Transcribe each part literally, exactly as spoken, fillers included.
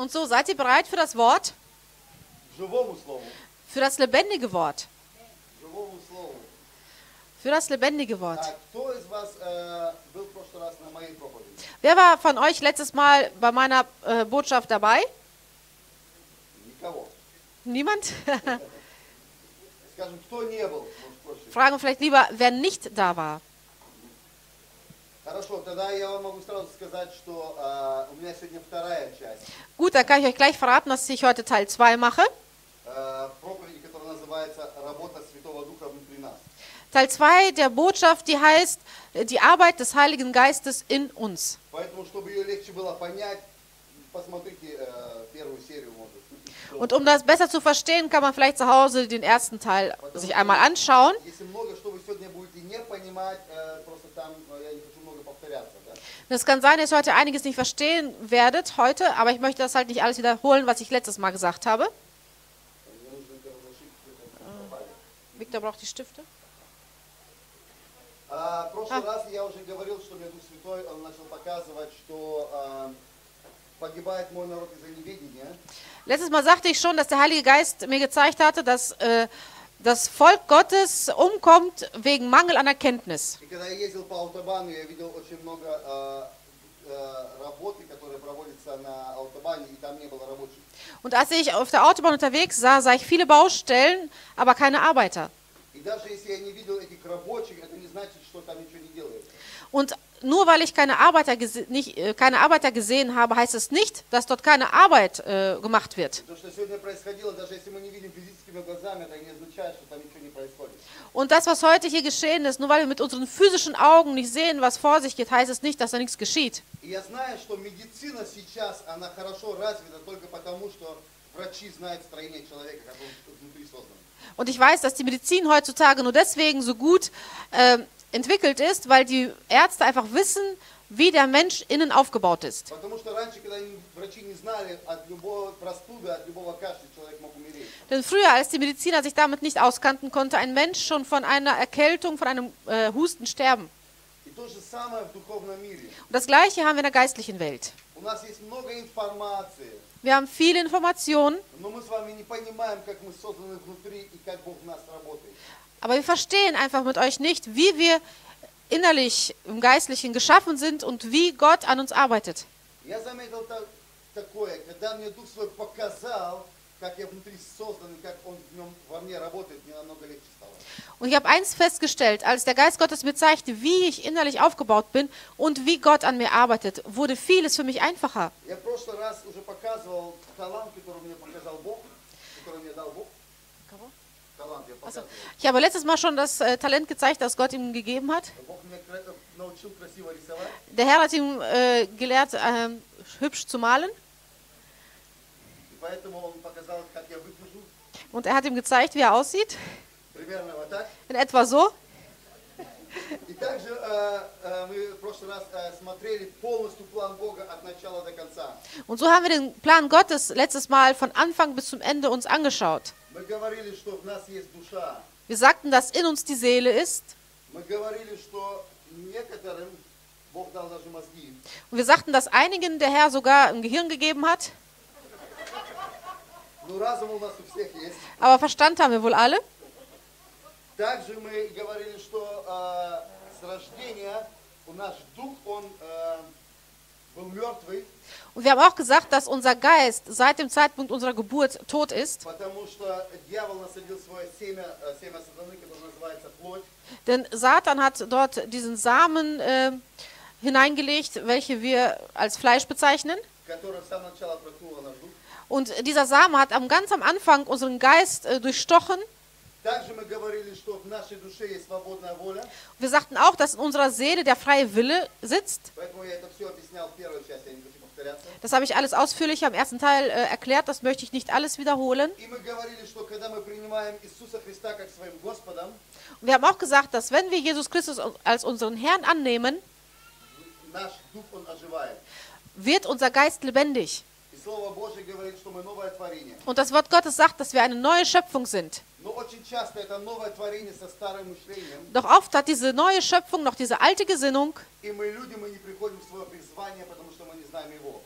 Und so, seid ihr bereit für das Wort? живому слову. Für das lebendige Wort. Живому слову. Für das lebendige Wort. А кто из вас э, был в прошлый раз на моей проповеди? Wer war von euch letztes Mal bei meiner äh, Botschaft dabei? Никого. Niemand? Скажем, кто не был? Может, проще. Fragen wir vielleicht lieber, wer nicht da war. Хорошо, тогда я вам могу сразу сказать, что э, у меня сегодня вторая часть Gut, dann kann ich euch gleich verraten, dass ich heute Teil zwei mache. э, проповеди, которая называется «Работа Святого Духа внутри нас». Teil zwei der Botschaft, die heißt, äh, die Arbeit des Heiligen Geistes in uns. Поэтому, чтобы ее легче было понять, посмотрите э, первую серию, может. Und um das besser zu verstehen, kann man vielleicht zu Hause den ersten Teil sich einmal anschauen. Если много, что вы сегодня будете не понимать, э, просто там, э, я не хочу много повторяться, да? Es kann sein, dass ihr heute einiges nicht verstehen werdet heute, aber ich möchte das halt nicht alles wiederholen, was ich letztes Mal gesagt habe. Мне нужно карандаши, которые попали. Victor braucht die Stifte. А, в прошлый раз я уже говорил, что мне Дух Святой, он начал показывать, что а, погибает мой народ из-за неведения. Letztes Mal sagte ich schon, dass der Heilige Geist mir gezeigt hatte, dass äh, das Volk Gottes umkommt wegen Mangel an Erkenntnis. И когда я ездил по автобану, я видел очень много а, а, работы, которые проводятся на автобане, и там не было рабочих. Und als ich auf der Autobahn unterwegs sah, sah ich viele Baustellen, aber keine Arbeiter. И даже если я не видел этих рабочих, это не значит, что там ничего не делается. Und nur weil ich keine Arbeiter, gese- nicht, äh, keine Arbeiter gesehen habe, heißt es nicht, dass dort keine Arbeit äh, gemacht wird. То, что сегодня происходило, даже если мы не видим физическими глазами, это не означает, что там ничего не происходит. Und das, was heute hier geschehen ist, nur weil wir mit unseren physischen Augen nicht sehen, was vor sich geht, heißt es nicht, dass da nichts geschieht. И я знаю, что медицина сейчас, она хорошо развита только потому, что врачи знают строение человека, как он внутри создан. Und ich weiß, dass die Medizin heutzutage nur deswegen so gut äh, entwickelt ist, weil die Ärzte einfach wissen, wie der Mensch innen aufgebaut ist. Потому что раньше, когда они- врачи не знали, от любой простуды, от любого кашля человек мог умереть. Denn früher, als die Mediziner sich damit nicht auskannten, konnte ein Mensch schon von einer Erkältung, von einem äh, Husten sterben. И то же самое в духовном мире. Und das Gleiche haben wir in der geistlichen Welt. У нас есть много информации, Wir haben viele Informationen, но мы с вами не понимаем, как мы созданы внутри и как Бог в нас работает. aber wir verstehen einfach mit euch nicht, wie wir innerlich im Geistlichen geschaffen sind und wie Gott an uns arbeitet. Я заметил та- такое, когда мне Дух Свой показал, как я внутри создан и как Он в нем во мне работает, мне намного легче стало. Und ich habe eins festgestellt, als der Geist Gottes mir zeigte, wie ich innerlich aufgebaut bin und wie Gott an mir arbeitet, wurde vieles für mich einfacher. Я в прошлый раз уже показывал талант, который мне показал Бог, который мне дал Бог. Талант я Also, показывал. ich habe letztes Mal schon das äh, Talent gezeigt, das Gott ihm gegeben hat. Бог меня кра- научил красиво рисовать. Der Herr hat ihm äh, gelehrt, äh, hübsch zu malen. И поэтому Он показал, как я выгляжу. Und er hat ihm gezeigt, wie er aussieht. Примерно вот так. In etwa so. И также э, э, мы в прошлый раз э, смотрели полностью план Бога от начала до конца. Und so haben wir den Plan Gottes letztes Mal von Anfang bis zum Ende uns angeschaut. Мы говорили, что в нас есть душа. Wir sagten, dass in uns die Seele ist. Мы говорили, что некоторым Бог дал даже мозги. Und wir sagten, dass einigen der Herr sogar ein Gehirn gegeben hat. Но разум у нас у всех есть. Aber Verstand haben wir wohl alle. Также мы говорили, что э, с рождения у наш дух, он э, был мертвый, Und wir haben auch gesagt, dass unser Geist seit dem Zeitpunkt unserer Geburt tot ist. потому что дьявол насадил свое семя, э, семя сатаны, которое называется плоть. Denn Satan hat dort diesen Samen äh, hineingelegt, welche wir als Fleisch bezeichnen. Которая с самого начала прокнула наш дух. Und dieser Same hat am, ganz am Anfang unseren Geist äh, durchstochen. Также мы говорили, что в нашей душе есть свободная воля. Wir sagten auch, dass in unserer Seele der freie Wille sitzt. Поэтому я это все объяснял в первой части, я не хочу повторяться. Das habe ich alles ausführlicher im ersten Teil äh, erklärt, das möchte ich nicht alles wiederholen. И мы говорили, что когда мы принимаем Иисуса Христа как своим Господом, Und wir haben auch gesagt, dass wenn wir Jesus Christus als unseren Herrn annehmen, наш дух, он оживает. wird unser Geist lebendig. И Слово Божье говорит, что мы новое творение. Und das Wort Gottes sagt, dass wir eine neue Schöpfung sind. Но очень часто это новое творение со старым мышлением. Doch oft hat diese neue Schöpfung noch diese alte Gesinnung. И мы люди, мы не приходим в свое призвание, потому что мы не знаем его.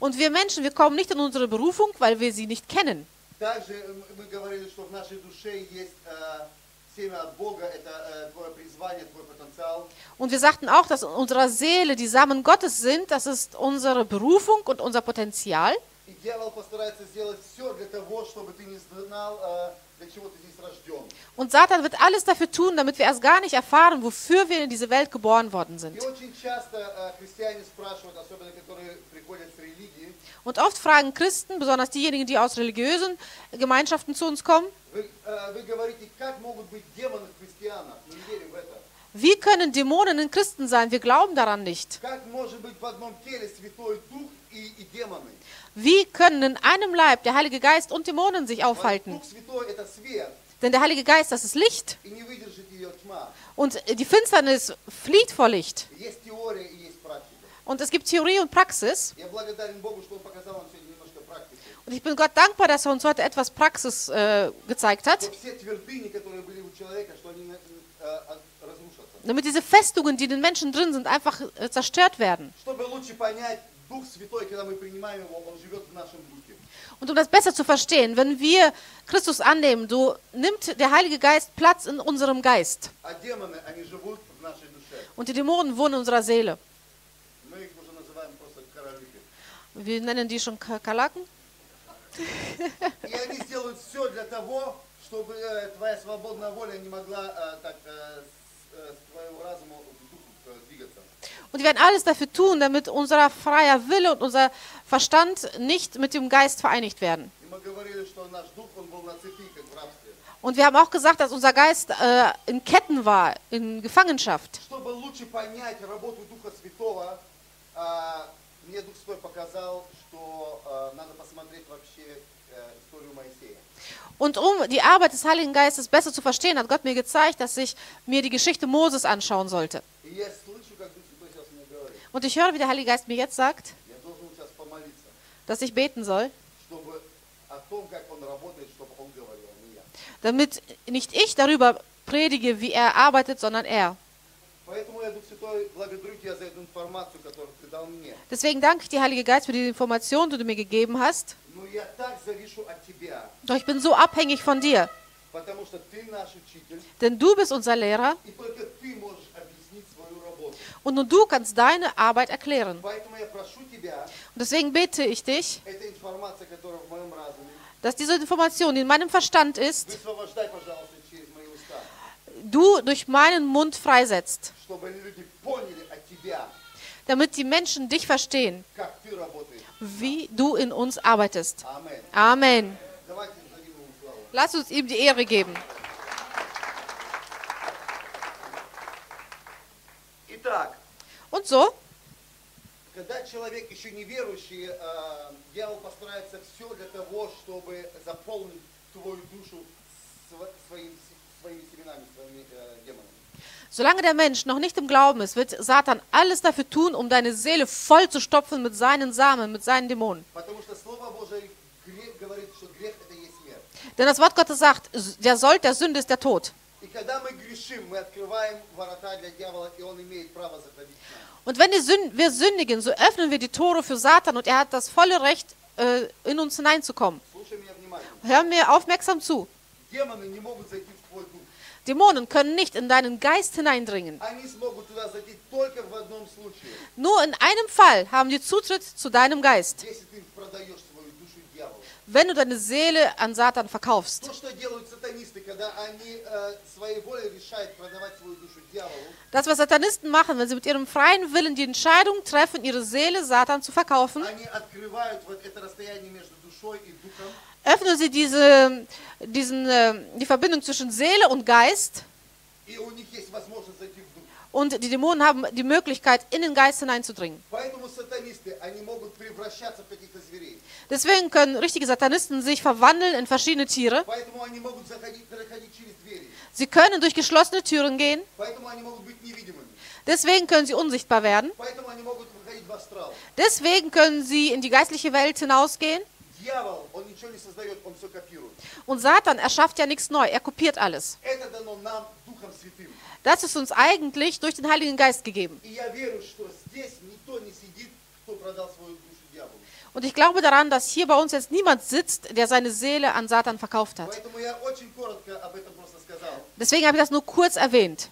Und wir Menschen, wir kommen nicht in unsere Berufung, weil wir sie nicht kennen. Также мы говорили, что в нашей душе есть э, семя от Бога, это э, твое призвание, твой потенциал. Und wir sagten auch, dass in unserer Seele die Samen Gottes sind. Das ist unsere Berufung und unser Potenzial. И дьявол постарается сделать все для того, чтобы ты не знал, э, для чего ты здесь рожден. Und Satan wird alles dafür tun, damit wir erst gar nicht erfahren, wofür wir in diese Welt geboren worden sind. И очень часто э, христиане спрашивают, особенно которые приходят с религии, Und oft fragen Christen, besonders diejenigen, die aus religiösen Gemeinschaften zu uns kommen, вы, э, вы говорите, как могут быть демоны в христианах? Мы не верим в это. wie können Dämonen in Christen sein? Wir glauben daran nicht. Как может быть в одном теле Святой Дух и, и демоны? Wie können in einem Leib der Heilige Geist und Dämonen sich Вот aufhalten? Дух Святой это свет, Denn der Heilige Geist, das ist Licht. и не выдержит ее тьма. Und die Finsternis flieht vor Licht. Есть теория и есть практика. Und es gibt Theorie und Praxis. Я благодарен Богу, что Он показал нам сегодня немножко практики. Und ich bin Gott dankbar, dass er uns heute etwas Praxis äh, gezeigt hat. Что все твердыни, которые были у человека, что они э, от- разрушатся. Damit diese Festungen, die in den Menschen drin sind, einfach äh, zerstört werden. Чтобы лучше понять, Дух Святой, когда мы принимаем Его, Он живет в нашем Духе. Und um das besser zu verstehen, wenn wir Christus annehmen, so nimmt der Heilige Geist Platz in unserem Geist. А демоны, они живут в нашей душе. Und die Dämonen wohnen in unserer Seele. Мы их уже называем просто королюки. Wir nennen die schon Ka- Kalaken. И они сделают все для того, чтобы э, твоя свободная воля не могла э, так э, с, э, с твоего разума в духу э, двигаться. Und die werden alles dafür tun, damit unser freier Wille und unser Verstand nicht mit dem Geist vereinigt werden. И мы говорили, что наш дух, он был на цепи, как в рабстве. Und wir haben auch gesagt, dass unser Geist äh, in Ketten war, in Gefangenschaft. Чтобы лучше понять работу Духа Святого, э, мне Дух Святой показал, что э, надо посмотреть вообще э, историю Моисея. Und um die Arbeit des Heiligen Geistes besser zu verstehen, hat Gott mir gezeigt, dass ich mir die Geschichte Moses anschauen sollte. И я слышу, как Дух Святой сейчас мне говорит. Und ich höre, wie der Heilige Geist mir jetzt sagt, Я должен сейчас помолиться, dass ich beten soll, чтобы о том, как Он работает, чтобы Он говорил, а не я. damit nicht ich darüber predige, wie er arbeitet, sondern er. Поэтому я, Дух Святой, благодарю Тебя за эту информацию, которую Ты дал мне. Deswegen danke ich dir, Heilige Geist, für die Information, die du mir gegeben hast. Но я так завишу от Тебя, Doch ich bin so abhängig von dir, потому что Ты наш учитель, denn du bist unser Lehrer и только Ты можешь объяснить свою работу. und nur du kannst deine Arbeit erklären. Поэтому я прошу Тебя, Und deswegen bete ich dich, эта информация, которая в моем разуме, dass diese Information, die in meinem Verstand ist, высвобождай, пожалуйста, через мои уста, du durch meinen Mund freisetzt, чтобы люди поняли от Тебя, damit die Menschen dich verstehen, как Ты работаешь. wie du in uns arbeitest. Амен. Amen. Давайте дадим Ему славу. Lass uns ihm die Ehre geben. Итак, Und so, когда человек еще неверующий, э, дьявол постарается все для того, чтобы заполнить твою душу св- своим- своими семенами, своими э, демонами. solange der Mensch noch nicht im Glauben ist, wird Satan alles dafür tun, um deine Seele voll zu stopfen mit seinen Samen, mit seinen Dämonen. Потому что Слово Божие грех- говорит, что грех это есть смерть. Denn das Wort Gottes sagt, der Sold der Sünde ist der Tod. И когда мы грешим, мы открываем ворота для дьявола, и он имеет право заходить к нам. Und wenn die Sünd- wir sündigen, so öffnen wir die Tore für Satan und er hat das volle Recht, äh, in uns hineinzukommen. Слушай меня внимательно. Hör mir aufmerksam zu. Демоны не могут зайти в твой дух. Dämonen können nicht in deinen Geist hineindringen. Они смогут туда зайти только в одном случае, Nur in einem Fall haben die Zutritt zu deinem Geist, если ты продаешь свою душу дьяволу. wenn du deine Seele an Satan verkaufst. То, что делают сатанисты, когда они э, своей волей решают продавать свою душу дьяволу, Das, was Satanisten machen, wenn sie mit ihrem freien Willen die Entscheidung treffen, ihre Seele Satan zu verkaufen, они открывают вот это расстояние между душой и духом, öffnen sie diese, diesen, äh, die Verbindung zwischen Seele und Geist и у них есть возможность зайти в дух. und die Dämonen haben die Möglichkeit, in den Geist hineinzudringen. Поэтому сатанисты, они могут превращаться в каких-то зверей. Deswegen können richtige Satanisten sich verwandeln in verschiedene Tiere. Поэтому они могут заходить, проходить через двери. Sie können durch geschlossene Türen gehen. Поэтому они могут быть невидимыми. Deswegen können sie unsichtbar werden. Поэтому они могут выходить в астрал. Deswegen können sie in die geistliche Welt hinausgehen. Дьявол, он ничего не создает, он все копирует. Und Satan erschafft ja nichts neu, er kopiert alles. Это дано нам Духом Святым. Das ist uns eigentlich durch den Heiligen Geist gegeben. И я верю, что здесь никто не сидит, кто продал свою душу дьяволу. Und ich glaube daran, dass hier bei uns jetzt niemand sitzt, der seine Seele an Satan verkauft hat. Поэтому я очень коротко об этом просто сказал. Deswegen habe ich das nur kurz erwähnt.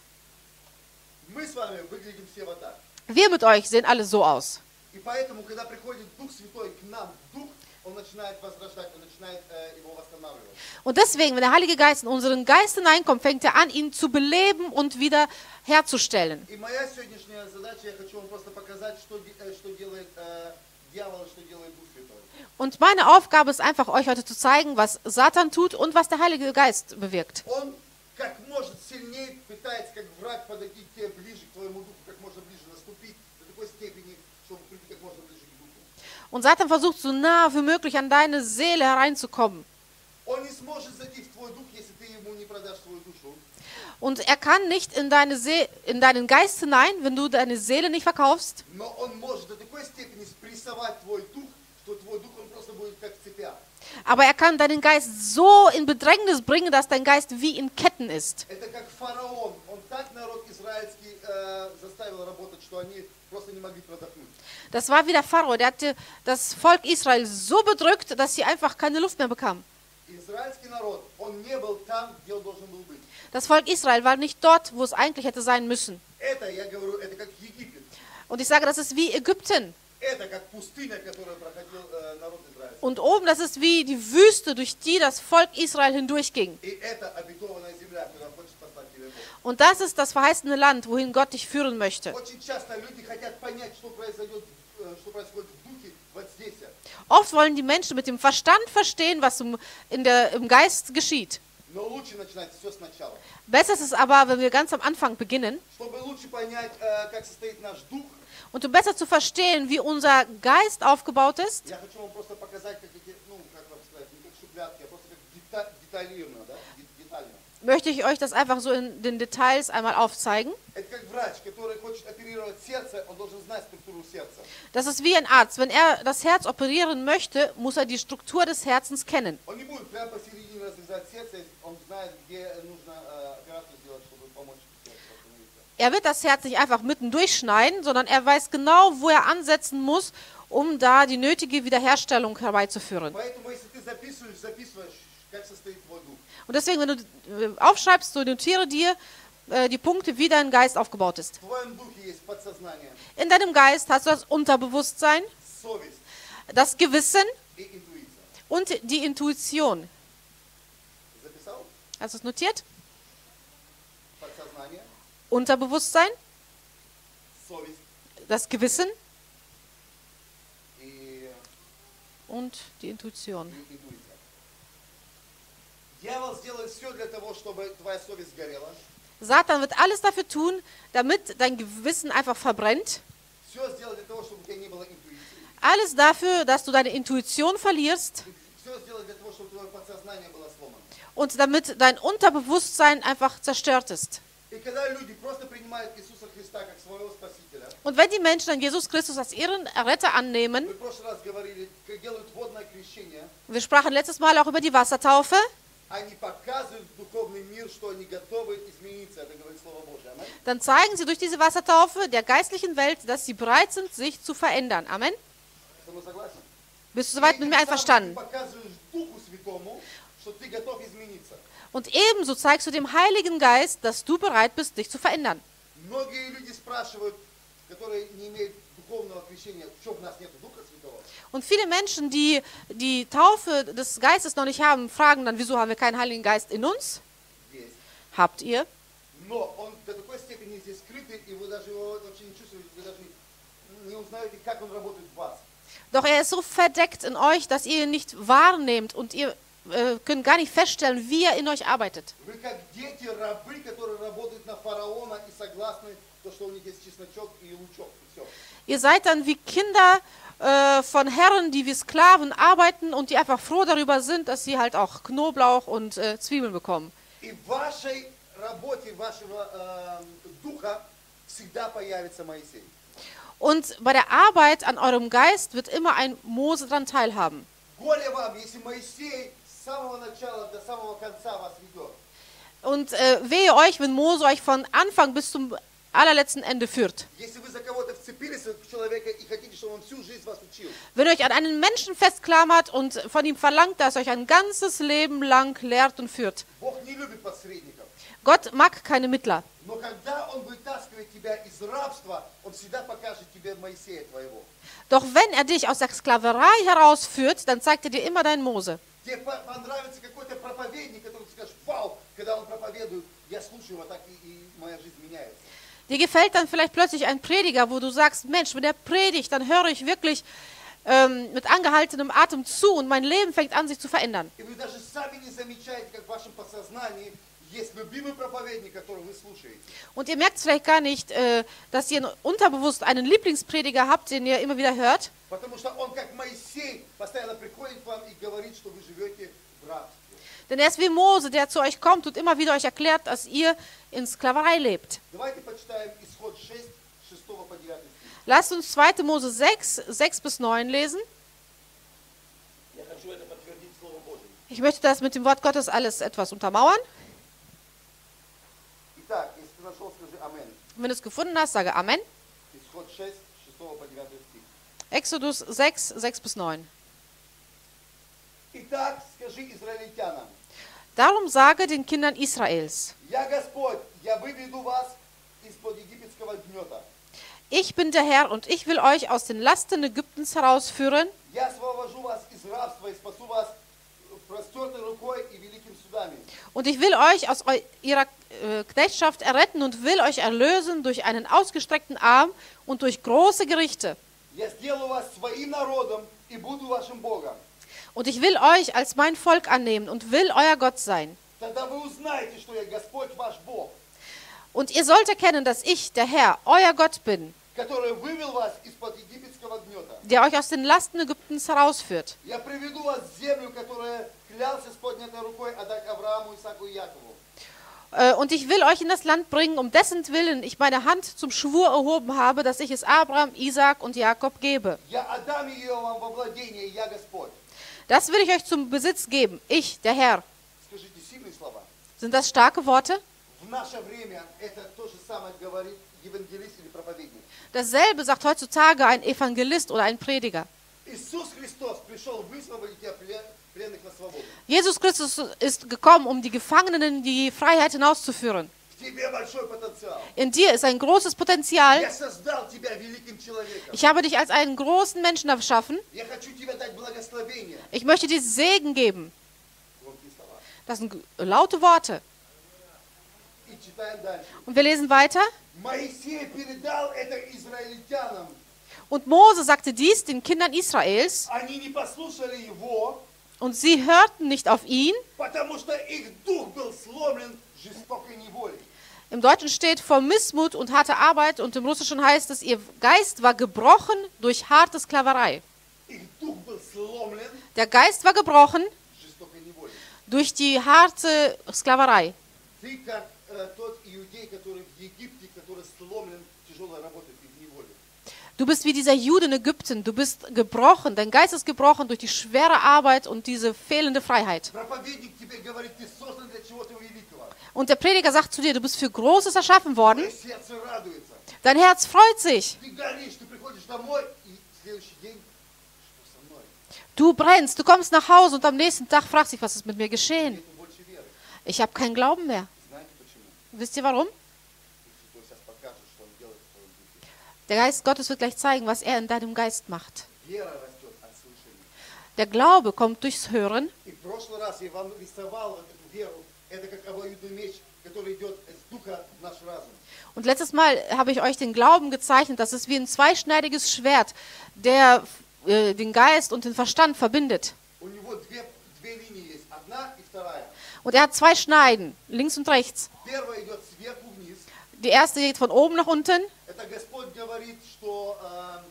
Мы с вами выглядим все вот так. Wir mit euch sehen alle so aus. И поэтому, когда приходит Дух Святой к нам, Дух, Он начинает возрождать, Он начинает э, его восстанавливать. Und deswegen, wenn der Heilige Geist in unseren Geist hineinkommt, fängt er an, ihn zu beleben und wieder herzustellen. И моя сегодняшняя задача, я хочу вам просто показать, что, де- э, что делает э, дьявол, что делает Дух Святой. Und meine Aufgabe ist einfach, euch heute zu zeigen, was Satan tut und was der Heilige Geist bewirkt. Он как может сильнее пытается, как враг, подойти к тебе ближе, к твоему духу, как можно ближе наступить до такой степени, чтобы прийти как можно ближе к духу. Und Satan versucht so nah wie möglich an deine Seele hereinzukommen. Он не сможет зайти в твой дух, если ты ему не продашь свою душу. Und er kann nicht in, deine See in deinen Geist hinein, wenn du deine Seele nicht verkaufst. Но он может до такой степени спрессовать твой дух, что твой дух он просто будет как в цепях. Aber er kann deinen Geist so in Bedrängnis bringen, dass dein Geist wie in Ketten ist. Это как фараон. Он так народ израильский э, заставил работать, что они просто не могли продохнуть. Das war wie der Pharao, der hatte das Volk Israel so bedrückt, dass sie einfach keine Luft mehr bekamen. Израильский народ, он не был там, где он должен был быть. Das Volk Israel war nicht dort, wo es eigentlich hätte sein müssen. Это, я говорю, это как Египет. Und ich sage, das ist wie Ägypten. Это как пустыня, которую проходил э, народ Израиля. Und oben, das ist wie die Wüste, durch die das Volk Israel hindurchging. И это обетованная земля, куда хочет послать тебя Бог. Und das ist das verheißene Land, wohin Gott dich führen möchte. Очень часто люди хотят понять, что произойдет, э, что происходит в духе вот здесь. Oft wollen die Menschen mit dem Verstand verstehen, was im, in der, im Geist geschieht. Но лучше начинать все сначала. Besser ist es aber, wenn wir ganz am Anfang beginnen. Чтобы лучше понять, э, как состоит наш дух, Und um besser zu verstehen, wie unser Geist aufgebaut ist, я хочу вам просто показать, как эти, ну, как вам сказать, не как шуплятки, а просто как дета- деталированно, да, де- детально. möchte ich euch das einfach so in den Details einmal aufzeigen. Это как врач, который хочет оперировать сердце, он должен знать структуру сердца. Das ist wie ein Arzt. Wenn er das Herz operieren möchte, muss er die Struktur des Herzens kennen. Он не будет прямо посередине разрезать сердце, он знает, где нужно э, операцию сделать, чтобы помочь сердцу остановиться. Er wird das Herz nicht einfach mitten durchschneiden, sondern er weiß genau, wo er ansetzen muss, um da die nötige Wiederherstellung herbeizuführen. Поэтому, если ты записываешь, записываешь, как состоит твой дух. Und deswegen, wenn du äh, aufschreibst, so notiere dir äh, die Punkte, wie dein Geist aufgebaut ist. В твоем духе есть подсознание, In deinem Geist hast du das Unterbewusstsein, совесть das Gewissen и интуиция. und die Intuition. Записал? Hast du es notiert? Подсознание, Unterbewusstsein, совесть das Gewissen и und die Intuition. и интуиция. Дьявол сделает все для того, чтобы твоя совесть сгорела. Satan wird alles dafür tun, damit dein Gewissen einfach verbrennt. Все сделать для того, чтобы у тебя не было интуиции. Alles dafür, dass du deine Intuition verlierst Все сделать для того, чтобы твое подсознание было сломано. und damit dein Unterbewusstsein einfach zerstört ist. И когда люди просто принимают Иисуса Христа как своего Спасителя, Und wenn die Menschen dann Jesus Christus als ihren Retter annehmen, мы в прошлый раз говорили, как делают водное крещение, wir sprachen letztes Mal auch über die Wassertaufe, они показывают в духовный мир, что они готовы измениться. Это говорит Слово Божие. Аминь. dann zeigen sie durch diese Wassertaufe der geistlichen Welt, dass sie bereit sind, sich zu verändern. Amen. Со мной согласен? Bist du soweit mit mir И тем самым einverstanden? ты показываешь Духу Святому, что ты готов измениться. Und ebenso zeigst du dem Heiligen Geist, dass du bereit bist, dich zu verändern. Многие люди спрашивают, которые не имеют духовного крещения, что в нас нет Духа Святого. Und viele Menschen, die die Taufe des Geistes noch nicht haben, fragen dann, wieso haben wir keinen Heiligen Geist in uns? Есть. Habt ihr? Но он до такой степени здесь скрытый, и вы даже его вообще не чувствуете, вы даже не, не узнаете, как он работает в вас. Doch er ist so verdeckt in euch, dass ihr ihn nicht wahrnehmt und ihr äh, könnt gar nicht feststellen, wie er in euch arbeitet. Вы как дети, рабы, которые работают на фараона и согласны, то, что у них есть чесночок и лучок, и все. Ihr seid dann wie Kinder äh, von Herren, die wie Sklaven arbeiten und die einfach froh darüber sind, dass sie halt auch Knoblauch und äh, Zwiebeln bekommen. И в вашей работе, вашего э, духа всегда появится Моисей. Und bei der Arbeit an eurem Geist wird immer ein Mose daran teilhaben. Горе вам, если Моисей с самого начала до самого конца вас ведет. Und äh, wehe euch, wenn Mose euch von Anfang bis zum allerletzten Ende führt. Если вы за кого-то вцепились в человека и хотите, чтобы он всю жизнь вас учил, Wenn ihr euch an einen Menschen festklammert und von ihm verlangt, dass er euch ein ganzes Leben lang lehrt und führt. Бог не любит посредников. Gott mag keine Mittler. Но когда Он вытаскивает тебя из рабства, Он всегда покажет тебе Моисея твоего. Doch wenn er dich aus der Sklaverei herausführt, dann zeigt er dir immer deinen Mose. Тебе понравится какой-то проповедник, который ты скажешь, вау, когда он проповедует, я слушаю его, так и, и моя жизнь меняется. Dir gefällt dann vielleicht plötzlich ein Prediger, wo du sagst, Mensch, wenn der predigt, dann höre ich wirklich ähm, mit angehaltenem Atem zu und mein Leben fängt an, sich zu verändern. И вы даже сами не замечаете, как в вашем подсознании есть любимый проповедник, которого вы слушаете. Und ihr merkt vielleicht gar nicht, äh, dass ihr unterbewusst einen Lieblingsprediger habt, den ihr immer wieder hört. Потому что он, как Моисей, постоянно приходит к вам и говорит, что вы живете в рабстве. Denn er ist wie Mose, der zu euch kommt und immer wieder euch erklärt, dass ihr in Sklaverei lebt. Давайте почитаем Исход шесть, с шестого по девятый стих. Lasst uns zweite Mose sechs, sechs bis neun lesen. Я хочу это подтвердить Словом Божьим. Ich möchte das mit dem Wort Gottes alles etwas untermauern. Итак, если ты нашел, скажи Амен. Wenn du es gefunden hast, sage Amen. Исход шесть, с шестого по девятый стих. Exodus sechs, sechs bis neun. Итак, скажи израильтянам, Darum sage den Kindern Israels, я Господь, я выведу вас из-под египетского гнета. ich bin der Herr und ich will euch aus den Lasten Ägyptens herausführen. Я освобожу вас из рабства и спасу вас простертой рукой и великим судами. Und ich will euch aus eu ihrer äh, Knechtschaft erretten und will euch erlösen durch einen ausgestreckten Arm und durch große Gerichte. Я сделаю вас своим народом и буду вашим Богом. Und ich will euch als mein Volk annehmen und will euer Gott sein. Тогда вы узнаете, что я Господь ваш Бог, Und ihr sollt erkennen, dass ich, der Herr, euer Gott bin, который вывел вас из-под египетского гнета. der euch aus den Lasten Ägyptens herausführt. Я приведу вас в землю, которая клялся с поднятой рукой отдать Аврааму, Исааку и Якову. Äh, Und ich will euch in das Land bringen, um dessen Willen ich meine Hand zum Schwur erhoben habe, dass ich es Abraham, Isaak und Jakob gebe. Я отдам ее вам во владение, я Господь. Das will ich euch zum Besitz geben, ich, der Herr. Скажите сильные слова. Sind das starke Worte? В наше время это то же самое говорит евангелист или проповедник. Dasselbe sagt heutzutage ein Evangelist oder ein Prediger. Иисус Христос пришел высвободить тебя плен- пленных на свободу. Jesus Christus ist gekommen, um die Gefangenen in die Freiheit hinauszuführen. В тебе большой потенциал. In dir ist ein großes Potenzial. Я создал тебя великим человеком. Ich habe dich als einen großen Menschen erschaffen. Я хочу тебе дать благословение. Ich möchte dir Segen geben. Громкие слова. Das sind laute Worte. И читаем дальше. Und wir lesen weiter. Моисей передал это израильтянам. Und Mose sagte dies den Kindern Israels. Они не послушали его, Und sie hörten nicht auf ihn. потому что их дух был сломлен жестокой неволей. Im Deutschen steht vor Missmut und harte Arbeit und im Russischen heißt es, ihr Geist war gebrochen durch harte Sklaverei. Их дух был сломлен Der Geist war gebrochen жестокой неволей. durch die harte Sklaverei. Ты как э, тот иудей, который в Египте, который сломлен тяжелой работой в неволе. Du bist wie dieser Jude in Ägypten. Du bist gebrochen. Dein Geist ist gebrochen durch die schwere Arbeit und diese fehlende Freiheit. Проповедник тебе говорит, ты создан для чего-то великого. Und der Prediger sagt zu dir, du bist für Großes erschaffen worden. Твое сердце радуется. Dein Herz freut sich. Ты горишь, ты приходишь домой, и следующий день, что со мной? Du brennst. Du kommst nach Hause und am nächsten Tag fragst dich, was ist mit mir geschehen? Нету больше веры. Ich habe keinen Glauben mehr. Знаете почему? Wisst ihr warum? Дух Святой сейчас покажет, что Он делает в твоем духе. Der Geist Gottes wird gleich zeigen, was er in deinem Geist macht. Вера растет от слышания. Der Glaube kommt durchs Hören. И в прошлый раз я вам рисовал эту веру. Это как обоюдный меч, который идет с духа в наш разум. Und letztes Mal habe ich euch den Glauben gezeichnet. Das ist wie ein zweischneidiges Schwert, der äh, den Geist und den Verstand verbindet. У него две, две линии есть. Одна и вторая. Und er hat zwei Schneiden, links und rechts. Первая идет сверху вниз. Die erste geht von oben nach unten. Это Господь говорит, что... эм,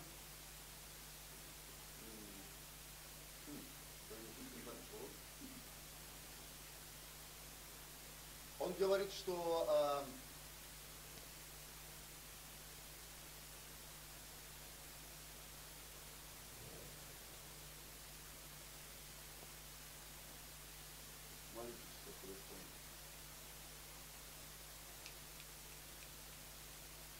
Он говорит, что эм, маленький что происходит.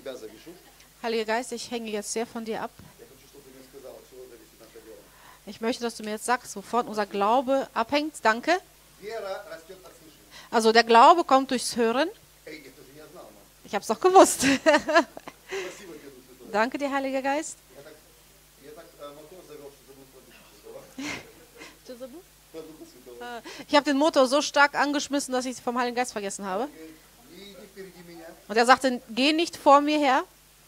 тебя завишу. Heiliger Geist, ich hänge jetzt sehr von dir ab. Я хочу, чтобы ты мне сказал, от чего зависит наша вера. Ich möchte, dass du mir jetzt sagst, wovon unser Glaube abhängt. Danke. Вера растет от слышания. Also der Glaube kommt durchs Hören. Эй, это же я знал, мам. Ich habe es doch gewusst. Спасибо тебе, Дух Святой. Danke dir, Heiliger Geist. Я так, я так э, мотор завел, что забыл про Духа Святого. Про Духа Святого. Ich habe den Motor so stark angeschmissen, dass ich vom Heiligen Geist vergessen habe. Говорит, не иди впереди меня, Und er sagte, geh nicht vor mir her.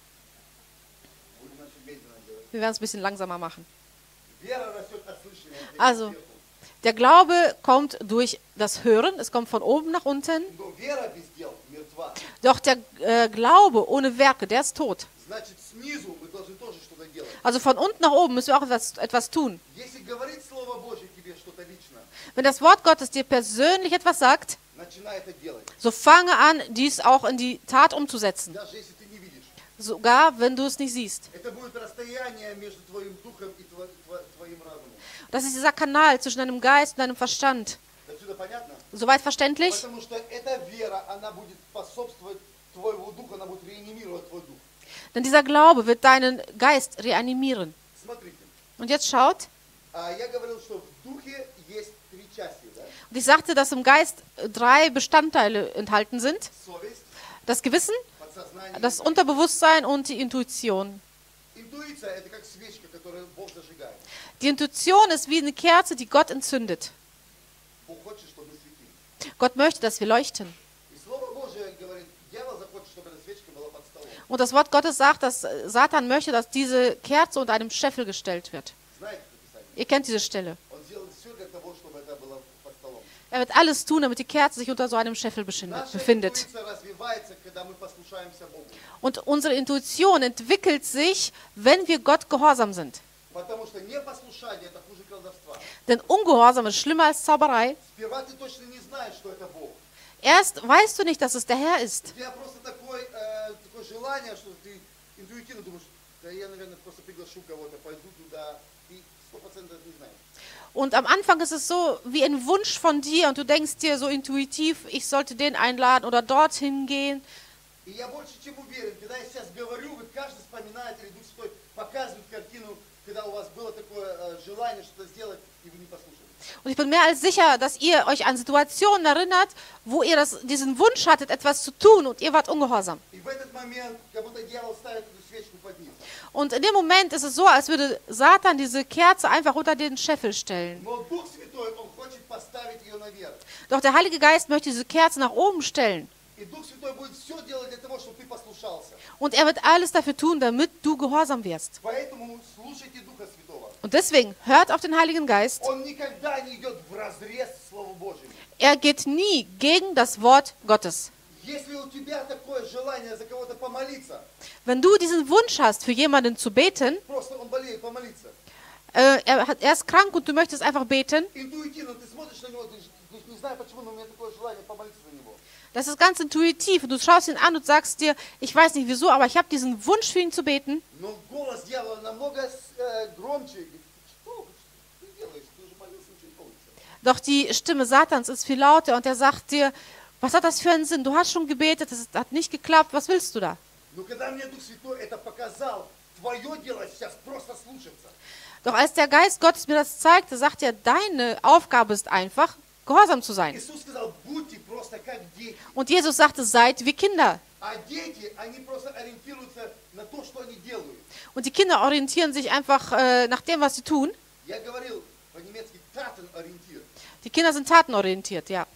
будем значит медленно делать. Wir werden es ein bisschen langsamer machen. Вера растет от слышания. от Also, сверху. der Glaube kommt durch das Hören. Es kommt von oben nach unten. Но вера без дел мертва. Doch der äh, Glaube ohne Werke, der ist tot. Значит, снизу мы должны тоже что-то делать. Also von unten nach oben müssen wir auch etwas, etwas tun. Если говорит Слово Божье тебе что-то лично, Wenn das Wort Gottes dir persönlich etwas sagt, начинай это делать. so fange an, dies auch in die Tat umzusetzen. Даже если ты не видишь. Sogar, wenn du es nicht siehst. Это будет расстояние между твоим духом и тво- тво- твоим разумом. Das ist dieser Kanal zwischen deinem Geist und deinem Verstand. Отсюда понятно? Soweit verständlich? Потому что эта вера, она будет способствовать твоему духу, она будет реанимировать твой дух. Denn dieser Glaube wird deinen Geist reanimieren. Смотрите, Und jetzt schaut, а, я говорил, что в духе есть три части, да? und ich sagte, dass im Geist drei Bestandteile enthalten sind. Совесть, Das Gewissen, подсознание. das Unterbewusstsein und die Intuition. Интуиция – это как свечка, которую Бог зажигает. Die Intuition ist wie eine Kerze, die Gott entzündet. Бог хочет, чтобы мы светили. Gott möchte, dass wir leuchten. И Слово Божие говорит, дьявол захочет, чтобы эта свечка была под столом. Und das Wort Gottes sagt, dass äh, Satan möchte, dass diese Kerze unter einem Scheffel gestellt wird. Знаете это Писание? Ihr kennt diese Stelle. Он сделает все для того, чтобы это было под столом. Er wird alles tun, damit die Kerze sich unter so einem Scheffel beschin- Наша befindet. интуиция развивается, когда мы послушаемся Богу. Und unsere Intuition entwickelt sich, wenn wir Gott gehorsam sind. Потому что непослушание – это хуже колдовства. Denn Ungehorsam ist schlimmer als Zauberei. Сперва ты точно не знаешь, что это Бог. Erst weißt du nicht, dass es der Herr ist. У тебя просто такое, э, такое желание, что ты интуитивно думаешь, да я, наверное, просто приглашу кого-то, пойду туда, и сто процентов не знаешь. Und am Anfang ist es so wie ein Wunsch von dir und du denkst dir so intuitiv, ich sollte den einladen oder dorthin gehen. И я больше чем уверен, когда я сейчас говорю, вы каждый вспоминает, или Дух Святой показывает картину, когда у вас было такое э, желание что-то сделать, и вы не послушали. Und ich bin mehr als sicher, dass ihr euch an Situationen erinnert, wo ihr das, diesen Wunsch hattet, etwas zu tun und ihr wart ungehorsam. И в этот момент, как будто дьявол ставит эту свечку под низ. Und in dem Moment ist es so, als würde Satan diese Kerze einfach unter den Scheffel stellen. Но Дух Святой, Он хочет поставить ее наверх. Doch der Heilige Geist möchte diese Kerze nach oben stellen. И Дух Святой будет все делать для того, чтобы ты послушался. Und er wird alles dafür tun, damit du gehorsam wirst. Поэтому слушайте Духа Святого. Und deswegen hört auf den Heiligen Geist. Он никогда не идет вразрез Слову Божьему. Er geht nie gegen das Wort Gottes. Если у тебя такое желание за кого-то помолиться, Wenn du diesen Wunsch hast, für jemanden zu beten, просто он болеет, помолиться, äh, er, hat, er ist krank und du möchtest einfach beten, интуитивно ты смотришь на него, ты ж- говоришь, не знаю почему, но у меня такое желание помолиться за него. das ist ganz intuitiv und du schaust ihn an und sagst dir, ich weiß nicht wieso, aber ich habe diesen Wunsch für ihn zu beten. Но голос дьявола намного э, громче. Говорит, что ты делаешь? Ты уже молился, ничего не получится. Doch die Stimme Satans ist viel lauter und er sagt dir, was hat das für einen Sinn? Du hast schon gebetet, es hat nicht geklappt, was willst du da? Но когда мне Дух Святой это показал, твое дело сейчас просто слушаться. Doch als der Geist Gottes mir das zeigte, sagt er, deine Aufgabe ist einfach, gehorsam zu sein. Иисус сказал, будьте просто как дети. Und Jesus sagte, seid wie Kinder. А дети, они просто ориентируются на то, что они делают. Und die Kinder orientieren sich einfach äh, nach dem, was sie tun. Я говорил по-немецки татен-ориентир. Die Kinder sind tatenorientiert, ja.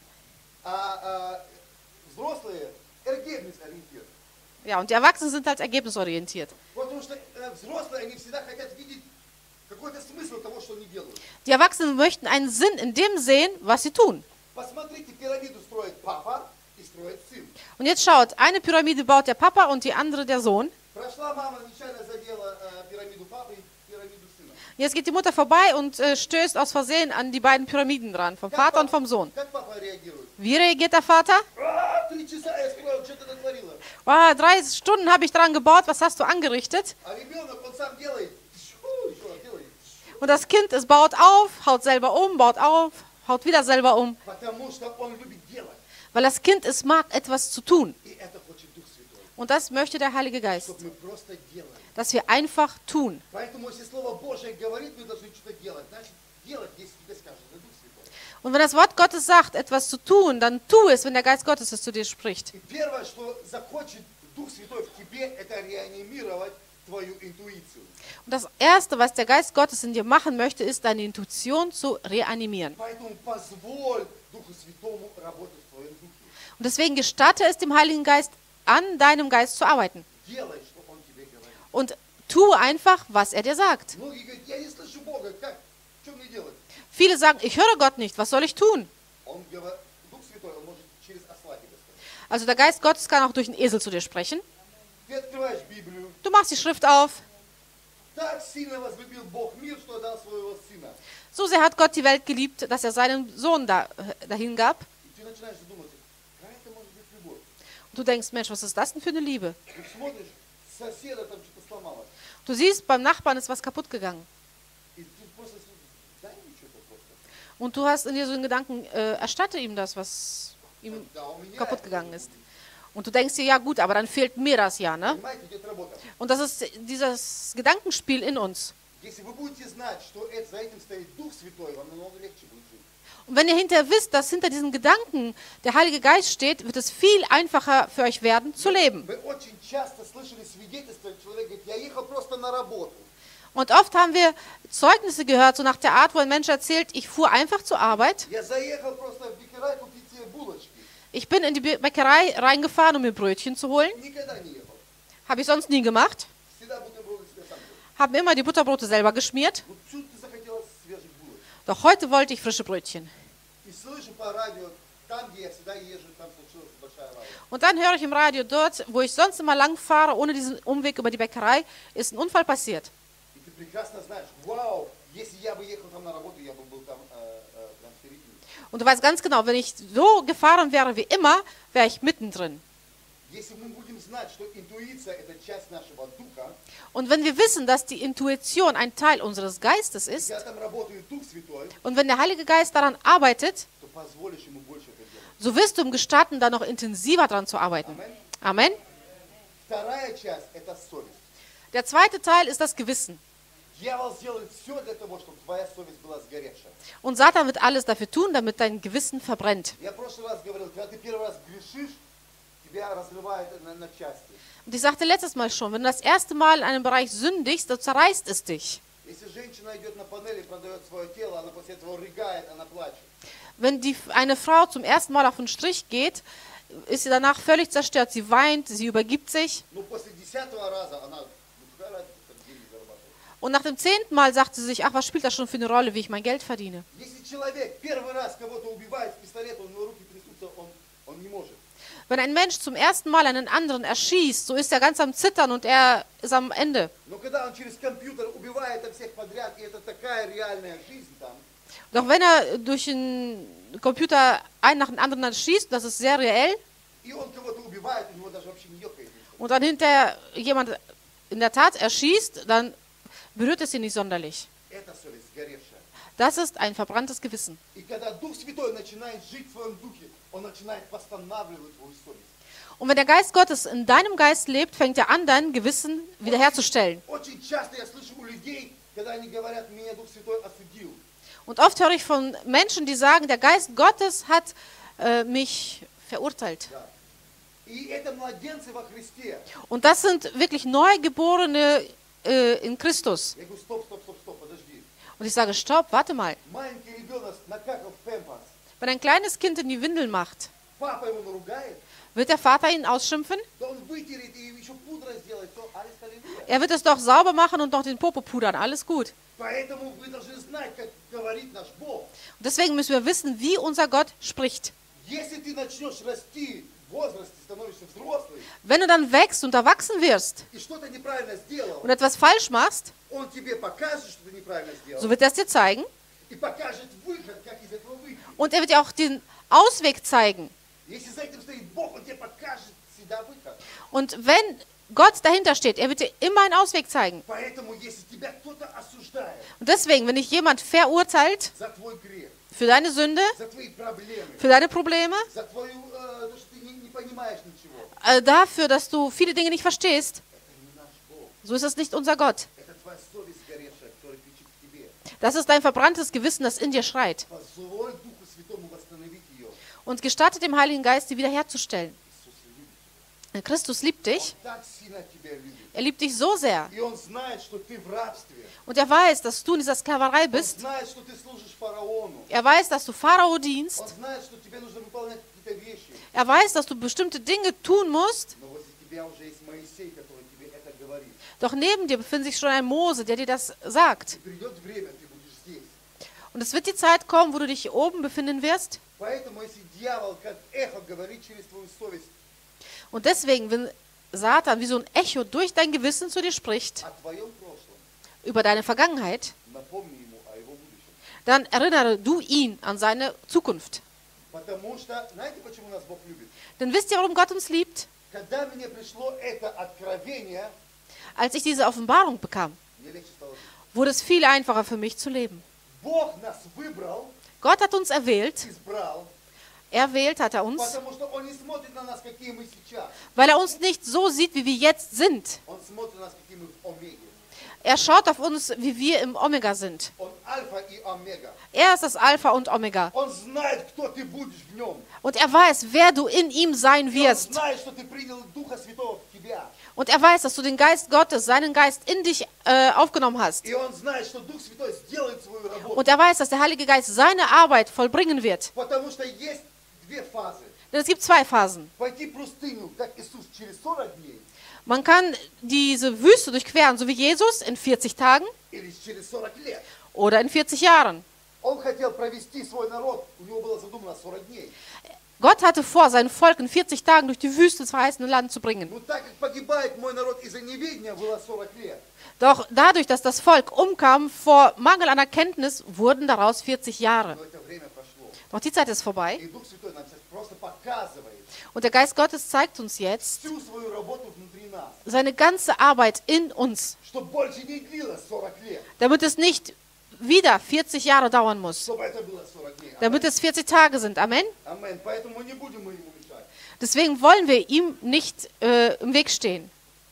А, а взрослые эргебнис-ориентир. Ja, und die Erwachsenen sind halt ergebnisorientiert. Потому что э, взрослые, они всегда хотят видеть какой-то смысл того, что они делают. Die Erwachsenen möchten einen Sinn in dem sehen, was sie tun. Посмотрите, пирамиду строит папа и строит сын. Und jetzt schaut, eine Pyramide baut der Papa und die andere der Sohn. Прошла мама, нечаянно задела э, пирамиду папы и пирамиду сына. Jetzt geht die Mutter vorbei und äh, stößt aus Versehen an die beiden Pyramiden dran, vom Vater und vom Sohn. Как папа реагирует? Wie reagiert der Vater? А, три часа я строил, что ты натворила? Wow, drei Stunden habe ich dran gebaut, was hast du angerichtet? А ребенок, он сам делает. Тьфу, еще раз делает. Und das Kind, es baut auf, haut selber um, baut auf, haut wieder selber um. Потому что он любит делать. Weil das Kind es mag, etwas zu tun. И это хочет Дух Святой. Und das möchte der Heilige Geist, чтобы мы просто делали. dass wir einfach tun. Поэтому, если Слово Божие говорит, мы должны что-то делать. Значит, делать, если тебе скажет, это Дух Святой. Und wenn das Wort Gottes sagt, etwas zu tun, dann tu es, wenn der Geist Gottes es zu dir spricht. И первое, что захочет Дух Святой в тебе, это реанимировать твою интуицию. Und das Erste, was der Geist Gottes in dir machen möchte, ist, deine Intuition zu reanimieren. Поэтому позволь Духу Святому работать в твоем духе. Und deswegen gestatte es dem Heiligen Geist, an deinem Geist zu arbeiten. Делай, что Он тебе говорит. Und tue einfach, was er dir sagt. Многие говорят, я не слышу Бога, как? Что мне делать? Viele sagen, ich höre Gott nicht, was soll ich tun? Он говорит, Дух Святой, Он может через осла тебе сказать. Also der Geist Gottes kann auch durch einen Esel zu dir sprechen. Ты открываешь Библию. Du machst die Schrift auf. Так сильно возлюбил Бог мир, что отдал своего Сына. So sehr hat Gott die Welt geliebt, dass er seinen Sohn da, äh, dahin gab. И ты начинаешь думать, какая это может быть любовь? Und du denkst, Mensch, was ist das denn für eine Liebe? Ты смотришь, соседа там что-то сломалось. Du siehst, beim Nachbarn ist was kaputt gegangen. И ты просто смотришь, дай мне что-то просто. Und du hast in dir so einen Gedanken, äh, erstatte ihm das, was ihm Да, у меня kaputt это gegangen не ist. будет. Und du denkst dir, ja gut, aber dann fehlt mir das ja, ne? Понимаете, идет работа. Und das ist dieses Gedankenspiel in uns. Если вы будете знать, что это, за этим стоит Дух Святой, вам намного легче будет жить. Und wenn ihr hinterher wisst, dass hinter diesen Gedanken der Heilige Geist steht, wird es viel einfacher für euch werden, zu leben. Вы очень часто слышали свидетельства, человек говорит, я ехал просто на работу. Und oft haben wir Zeugnisse gehört, so nach der Art, wo ein Mensch erzählt, ich fuhr einfach zur Arbeit. Я заехал просто в Бикерай купить себе булочки. Ich bin in die Bäckerei reingefahren, um mir Brötchen zu holen. Никогда не ехал. Habe ich sonst nie gemacht. Всегда бутерброды себе сам делал. Habe mir immer die Butterbrote selber geschmiert. Вот чуть ты захотелось свежих булок. Doch heute wollte ich frische Brötchen. И слышу по радио, там, где я всегда езжу, там случилась большая авария. Und dann höre ich im Radio, dort, wo ich sonst immer lang fahre, ohne diesen Umweg über die Bäckerei, ist ein Unfall passiert. И ты прекрасно знаешь, вау, если я бы ехал там на работу, я бы был там э, э, прям впереди. Und du weißt ganz genau, wenn ich so gefahren wäre wie immer, wäre ich mittendrin. Если мы будем знать, что интуиция – это часть нашего духа, Und wenn wir wissen, dass die Intuition ein Teil unseres Geistes ist, когда там работает Дух Святой, und wenn der Heilige Geist daran arbeitet, то позволишь ему больше это делать. so wirst du ihm gestatten, da noch intensiver daran zu arbeiten. Amen. Amen. Вторая часть – это совесть. Der zweite Teil ist das Gewissen. Дьявол сделает все для того, чтобы твоя совесть была сгоревшая. Und Satan wird alles dafür tun, damit dein Gewissen verbrennt. Я в прошлый раз говорил, когда ты первый раз грешишь, тебя разрывает на, на части. Und ich sagte letztes Mal schon, wenn du das erste Mal in einem Bereich sündigst, so zerreißt es dich. Если женщина идет на панели, продает свое тело, она после этого рыгает, она плачет. Wenn die, eine Frau zum ersten Mal auf den Strich geht, ist sie danach völlig zerstört. Sie weint, sie übergibt sich. Но после десятого раза она, ну какая разница, как деньги зарабатывает. Und nach dem zehnten Mal sagt sie sich, ach, was spielt das schon für eine Rolle, wie ich mein Geld verdiene. Если человек первый раз кого-то убивает с пистолета, у него руки трясутся, он, он не может. Wenn ein Mensch zum ersten Mal einen anderen erschießt, so ist er ganz am Zittern und er ist am Ende. Но когда он через компьютер убивает там всех подряд, и это такая реальная жизнь там, Doch wenn er durch den Computer einen nach dem anderen erschießt, das ist sehr reell, и он кого-то убивает, у него даже вообще не ёкает. und dann hinterher jemand in der Tat erschießt, dann berührt es ihn nicht sonderlich. Это совесть сгоревшая. Das ist ein verbranntes Gewissen. И когда Дух Святой начинает жить в твоем духе, он начинает восстанавливать твою совесть. Und wenn der Geist Gottes in deinem Geist lebt, fängt er an, dein Gewissen wiederherzustellen. Очень часто я слышу у людей, когда они говорят, меня Дух Святой осудил. Und oft höre ich von Menschen, die sagen, der Geist Gottes hat äh, mich verurteilt. Да. И это младенцы во Христе. Und das sind wirklich Neugeborene äh, in Christus. Я говорю, стоп, стоп, стоп, стоп, подожди. Und ich sage, stopp, warte mal. Маленький ребенок накакал в пемпас. Wenn ein kleines Kind in die Windeln macht, Папа его наругает, wird der Vater ihn ausschimpfen? да он вытерет и еще пудра сделает. Все, алис халилуя. Er wird es doch sauber machen und noch den Popo pudern. Alles gut. Поэтому вы должны знать, как говорит наш Бог. Und deswegen müssen wir wissen, wie unser Gott spricht. Если ты начнешь расти в возрасте, становишься взрослый, Wenn du dann wächst und erwachsen wirst и что-то неправильно сделал, und etwas falsch machst, он тебе покажет, что ты неправильно сделал, so wird er es dir zeigen. и покажет выход, как из этого выйти. Und er wird dir auch den Ausweg zeigen. Если за этим стоит Бог, он тебе покажет всегда выход. Und wenn Gott dahinter steht, er wird dir immer einen Ausweg zeigen. Поэтому, если тебя кто-то осуждает Und deswegen, wenn dich jemand verurteilt за твой грех, für deine Sünde, за твои проблемы, für deine Probleme, за твою, э, то, что ты не, не понимаешь ничего, äh, dafür, dass du viele Dinge nicht verstehst. Это не наш Бог. So ist es nicht unser Gott. Это твоя совесть горевшая, которая кричит к тебе. Das ist dein verbranntes Gewissen, das in dir schreit. Позволь Духу Святому восстановить ее. Und gestatte dem Heiligen Geist, sie wiederherzustellen. Иисус любит тебя. Christus liebt dich. Он так сильно тебя любит. Er liebt dich so sehr. И Он знает, что ты в рабстве. Und er weiß, dass du in dieser Sklaverei Он bist. знает, что ты служишь фараону. Er weiß, dass du Pharao Он dienst. знает, что тебе нужно выполнять какие-то вещи. Er weiß, dass du bestimmte Dinge tun musst. Но возле тебя уже есть Моисей, который тебе это говорит. Doch neben dir befindet sich schon ein Mose, der dir das sagt. И придет время, ты будешь здесь. Und es wird die Zeit kommen, wo du dich hier oben befinden wirst. Поэтому, если дьявол как эхо говорит через твою совесть Und deswegen, wenn Satan wie so ein Echo durch dein Gewissen zu dir spricht, о твоем прошлом, über deine Vergangenheit, напомни ему о его будущем. dann erinnere du ihn an seine Zukunft. Потому что, знаете, почему нас Бог любит? Denn wisst ihr, warum Gott uns liebt? Когда мне пришло это откровение, Als ich diese Offenbarung bekam, мне легче стало жить. wurde es viel einfacher für mich zu leben. Бог нас выбрал, Gott hat uns erwählt, избрал, erwählt hat er uns, потому что Он не смотрит на нас, какие мы сейчас. weil er uns nicht so sieht, wie wir jetzt sind. Он смотрит на нас, какие мы в Омеге. Er schaut auf uns, wie wir im Omega sind. Он Альфа и Омега. Er ist das Alpha und Omega. Он знает, кто ты будешь в нем. Und er weiß, wer du in ihm sein И Он wirst. знает, что ты принял Духа Святого в тебя. Und er weiß, dass du den Geist Gottes, seinen Geist in dich äh, aufgenommen hast. И Он знает, что Дух Святой сделает свою работу. Und er weiß, dass der Heilige Geist seine Arbeit vollbringen wird. Потому что есть две фазы. Denn es gibt zwei Phasen. Пойти в пустыню, как Иисус, через сорок дней, Man kann diese Wüste durchqueren, so wie Jesus, in vierzig Tagen или через сорок лет. oder in vierzig Jahren. Он хотел провести свой народ, у него было задумано сорок дней. Gott hatte vor, sein Volk in vierzig Tagen durch die Wüste des verheißenen Landes zu bringen. Но так как погибает мой народ из-за неведения, было сорок лет. Doch dadurch, dass das Volk umkam vor Mangel an Erkenntnis, wurden daraus vierzig Jahre. Но это время прошло. Doch die Zeit ist vorbei. И Дух Святой нам сейчас просто показывает Und der Geist Gottes zeigt uns jetzt всю свою работу внутри нас. seine ganze Arbeit in uns, Чтобы больше не длилось сорок лет. damit es nicht wieder vierzig Jahre dauern muss, Чтобы это было сорок дней. damit es vierzig Tage sind. Amen. Амен. Поэтому не будем мы ему мешать. Deswegen wollen wir ihm nicht äh, im Weg stehen.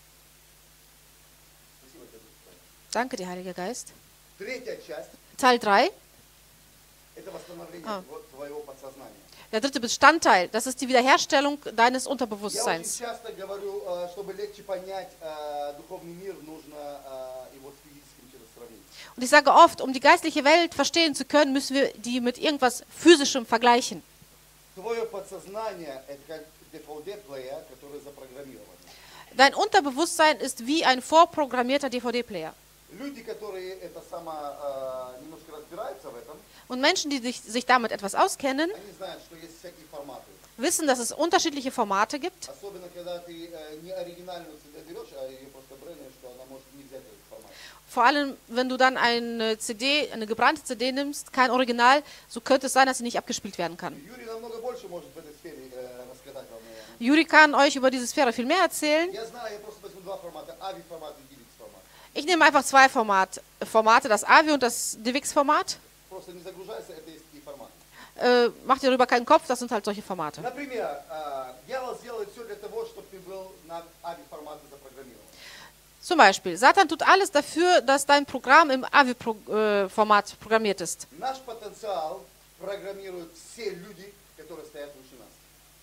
Спасибо тебе, Дух Святой. Danke dir, Heiliger Geist. Третья часть Teil drei, – это восстановление А. тво- твоего подсознания. der dritte Bestandteil, das ist die Wiederherstellung deines Я очень Unterbewusstseins. часто говорю, э, чтобы легче понять э, духовный мир, нужно э, его с физическим чем-то сравнить. Und ich sage oft, um die geistliche Welt verstehen zu können, müssen wir die mit irgendwas Physischem vergleichen. Твое подсознание – это как ди ви ди-плеер, который запрограммирован. Dein Unterbewusstsein ist wie ein vorprogrammierter D V D-Player. Люди, которые это само, э, немножко разбираются в этом, Und Menschen, die sich, sich damit etwas auskennen, они знают, что есть всякие форматы. wissen, dass es unterschiedliche Formate gibt. Особенно, когда ты э, не оригинальную си ди берешь, а ее просто брендишь, что она может не взять этот формат. Vor allem, wenn du dann eine C D, eine gebrannte C D nimmst, kein Original, so könnte es sein, dass sie nicht abgespielt werden kann. Юрий намного больше может в этой сфере э, рассказать вам, наверное. Juri kann euch über diese Sphäre viel mehr erzählen. Я знаю, я просто возьму два формата, ави-формат и дивикс-формат. Ich nehme einfach zwei Format, Formate, das A V I und das D V X-Format. Просто не загружайся, это есть такие форматы. Äh, mach dir darüber keinen Kopf, das sind halt solche Formate. Например, э, дьявол сделает все для того, чтобы ты был на ави-формате запрограммирован. Zum Beispiel, Satan tut alles dafür, dass dein Programm im A V I-Format programmiert ist. Наш потенциал программируют все люди, которые стоят выше нас.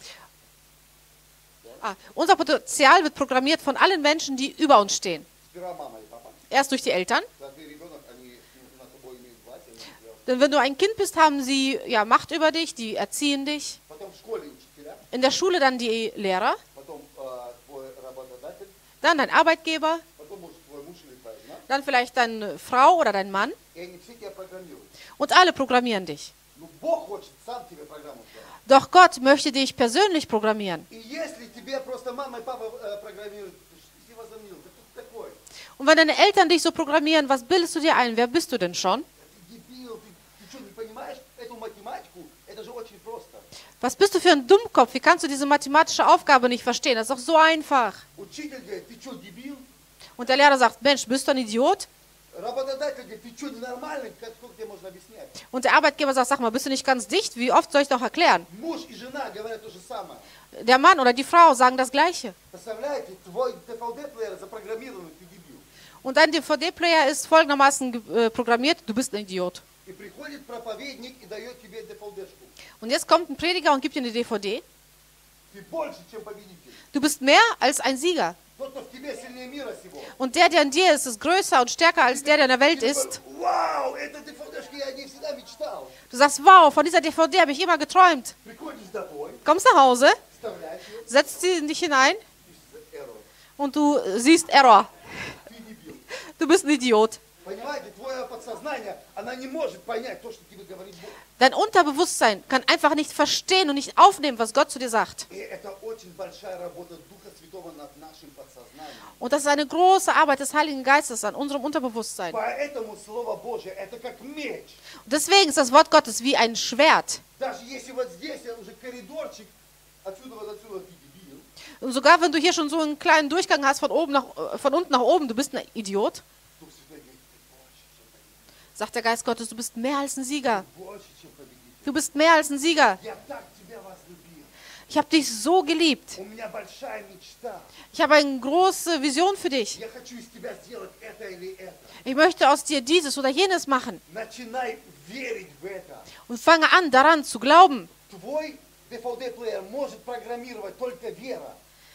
Ah, unser Potenzial wird programmiert von allen Menschen, die über uns stehen. Сперва мама и папа. Erst durch die Eltern. Когда ты ребенок, они ну, над тобой имеют власть, они тебя- Denn wenn du ein Kind bist, haben sie ja Macht über dich, die erziehen dich. Потом в школе учителя, In der Schule dann die Lehrer, потом э, твой работодатель, dann dein Arbeitgeber, потом может твой муж или твоя жена, dann vielleicht deine Frau oder dein Mann. и они все тебя программируют. Und alle programmieren dich. Но Бог хочет сам тебе программу сделать. Doch Gott möchte dich persönlich programmieren. И если тебе просто мама и папа э, программируют, ты его замнил, да кто ты такой? Und wenn deine Eltern dich so programmieren, was bildest du dir ein? Wer bist du denn schon? Ты дебил, ты, ты что, не понимаешь эту математику? Это же очень просто. Was bist du für ein Dummkopf? Wie kannst du diese mathematische Aufgabe nicht verstehen? Das ist doch so einfach. Учитель говорит, ты что, дебил? Und der Lehrer sagt, Mensch, bist du ein Idiot? Работодатель говорит, ты что, ненормальный? Как, сколько тебе можно объяснять? Und der Arbeitgeber sagt, sag mal, bist du nicht ganz dicht? Wie oft soll ich noch erklären? Муж и жена говорят то же самое. der Mann oder die Frau sagen das Gleiche. Представляете, твой ди ви ди-плеер запрограммирован, ты дебил. Und dein D V D-Player ist folgendermaßen ge- äh, programmiert, du bist ein Idiot. И приходит проповедник и дает тебе ди ви ди-шку. Und jetzt kommt ein Prediger und gibt dir eine D V D. Ты больше, чем победитель. Du bist mehr als ein Sieger. Тот, кто в тебе сильнее мира сего. Und der, der in dir ist, ist größer und stärker als der, der in der Welt Ты ist. такой, Вау, это ди ви ди-шка, я о ней всегда мечтал. Du sagst, wow, von dieser D V D habe ich immer geträumt. Приходишь домой, Kommst nach Hause, вставляешь ее, setzt sie in dich hinein пишется error. und du siehst Error. Ты дебил. Du bist ein Idiot. Понимаете, твое подсознание, она не может понять то, что тебе говорит Бог. Dein Unterbewusstsein kann einfach nicht verstehen und nicht aufnehmen, was Gott zu dir sagt. И это очень большая работа Духа Святого над нашим подсознанием. Und das ist eine große Arbeit des Heiligen Geistes an unserem Unterbewusstsein. Und Поэтому Слово Божье это как меч. deswegen ist das Wort Gottes wie ein Schwert. Даже если вот здесь уже коридорчик, отсюда вот отсюда ты дебил, Und sogar wenn du hier schon so einen kleinen Durchgang hast von, oben nach, äh, von unten nach oben, du bist ein Idiot, Дух Святой говорит, ты больше, чем победитель. sagt der Geist Gottes, du bist mehr als ein Sieger. Больше, чем победитель. Du bist mehr als ein Sieger. Я так тебя возлюбил. Ich habe dich so geliebt. У меня большая мечта. Ich habe eine große Vision für dich. Я хочу из тебя сделать это или это. Ich möchte aus dir dieses oder jenes machen. Начинай верить в это. Und fange an, daran zu glauben. Твой ди ви ди-плеер может программировать только вера.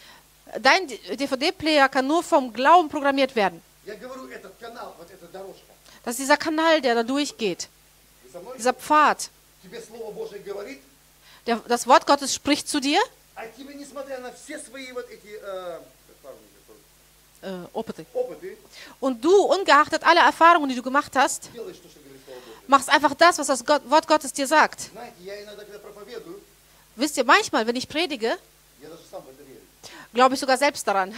Dein D V D-Player kann nur vom Glauben programmiert werden. Я говорю, этот канал, вот эта дорожка. Das ist dieser Kanal, der da durchgeht. Вы со мной? Dieser Pfad. Тебе Слово Божие говорит, Der, das Wort Gottes spricht zu dir. а тебе, несмотря на все свои вот эти э, как правильно, Äh, опыты. опыты, Und du, ungeachtet aller Erfahrungen, die du gemacht hast, делаешь то, что говорит Слово Божие. machst einfach das, was das Gott, Wort Gottes dir sagt. Знаете, я иногда, когда проповедую, Wisst ihr, manchmal, wenn ich predige, я даже сам в это верю. glaube ich sogar selbst daran,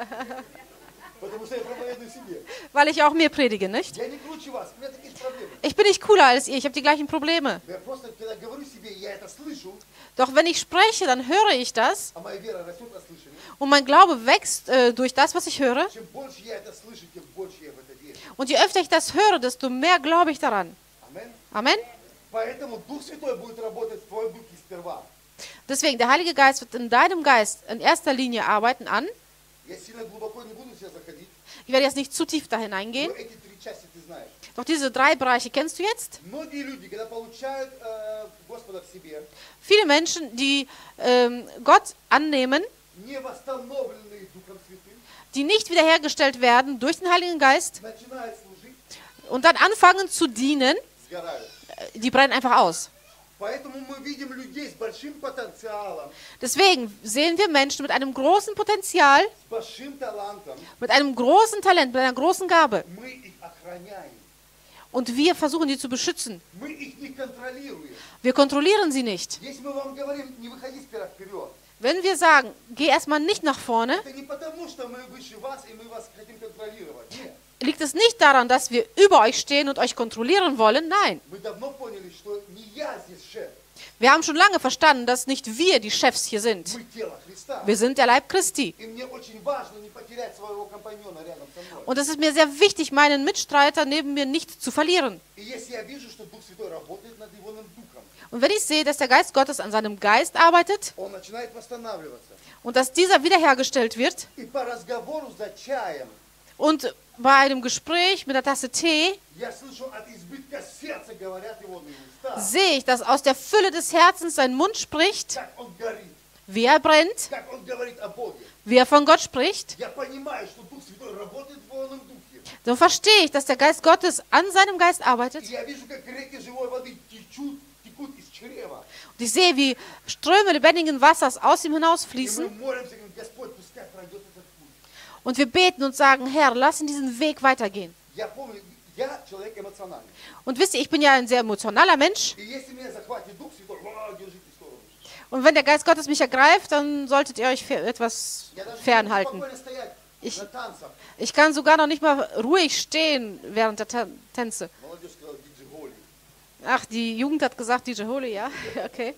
Потому что я проповедую себе. weil ich auch mir predige, nicht? Я не круче вас, у меня такие же проблемы. Ich bin nicht cooler als ihr, ich habe die gleichen Probleme. Я просто, когда говорю себе, я это слышу, Doch wenn ich spreche, dann höre ich das а моя вера растет от слышания. und mein Glaube wächst äh, durch das, was ich höre. Чем больше я это слышу, тем больше я в это верю. Und je öfter ich das höre, desto mehr glaube ich daran. Амен. Amen. Поэтому Дух Святой будет работать в твоем духе сперва. Deswegen, der Heilige Geist wird in deinem Geist in erster Linie arbeiten an. Я сильно глубоко не буду сейчас заходить, Ich werde jetzt nicht zu tief da но hineingehen. эти три части ты знаешь. Doch diese drei Bereiche kennst du jetzt. Многие люди, когда получают э, Господа в себе, Viele Menschen, die ähm, Gott annehmen, не восстановленные Духом Святым, die nicht wiederhergestellt werden durch den Heiligen Geist начинают служить, und dann anfangen zu dienen, сгорают. äh, die brennen einfach aus. Поэтому мы видим людей с большим потенциалом, Deswegen sehen wir Menschen mit einem großen Potenzial, с большим талантом. mit einem großen Talent, mit einer großen Gabe. Мы их охраняем. Und wir versuchen, die zu beschützen. Мы их не контролируем. Wir kontrollieren sie nicht. Если мы вам говорим, не выходи сперва вперед, Wenn wir sagen, geh erstmal nicht nach vorne, это не потому, что мы выше вас и мы вас хотим контролировать. Нет. liegt es nicht daran, dass wir über euch stehen und euch kontrollieren wollen. Nein. Мы давно поняли, что не я здесь шеф, Wir haben schon lange verstanden, dass nicht wir die Chefs hier sind. мы тело Христа. Wir sind der Leib Christi. И мне очень важно не потерять своего компаньона рядом со мной. Und es ist mir sehr wichtig, meinen Mitstreiter neben mir nicht zu verlieren. И если я вижу, что Дух Святой работает над его духом, Und wenn ich sehe, dass der Geist Gottes an seinem Geist arbeitet он начинает восстанавливаться. und dass dieser wiederhergestellt wird И по разговору за чаем und bei einem Gespräch mit der Tasse Tee я слышу от избытка сердца говорят его уста. sehe ich, dass aus der Fülle des Herzens sein Mund spricht, Как он горит, wie er brennt, как он говорит о Боге. wie er von Gott spricht. Я понимаю, что Дух Святой работает в его духе. So verstehe ich, dass der Geist Gottes an seinem Geist arbeitet. И я вижу, как реки живой воды течут, текут из чрева. Und ich sehe, wie Ströme lebendigen Wassers aus ihm И мы hinausfließen. молимся, говорим, Господь, пускай пройдет этот путь. Und wir beten und sagen, Herr, lass ihn diesen Weg weitergehen. Я помню, я человек эмоциональный. Und wisst ihr, ich bin ja ein sehr emotionaler Mensch. И если меня захватит Дух Святой, «Ва, держите в сторону». Und wenn der Geist Gottes mich ergreift, dann solltet ihr euch fe- etwas Я даже не могу fernhalten. спокойно стоять Ich- на танцах. Ich kann sogar noch nicht mal ruhig stehen während der Ta- Tänze. Молодежь сказала, диджей Голи. Ach, die Jugend hat gesagt, D J Holy, ja, okay.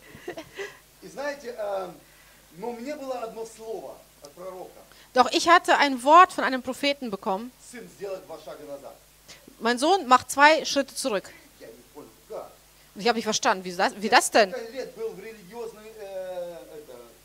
И знаете, э, но мне было одно слово от пророка. Doch ich hatte ein Wort von einem Propheten bekommen. Сын, сделай два шага назад. Mein Sohn macht zwei Schritte zurück. Я не понял, как. Und ich habe nicht verstanden, wie das, wie das denn? Сколько лет был в религиозной, э, это, рабстве.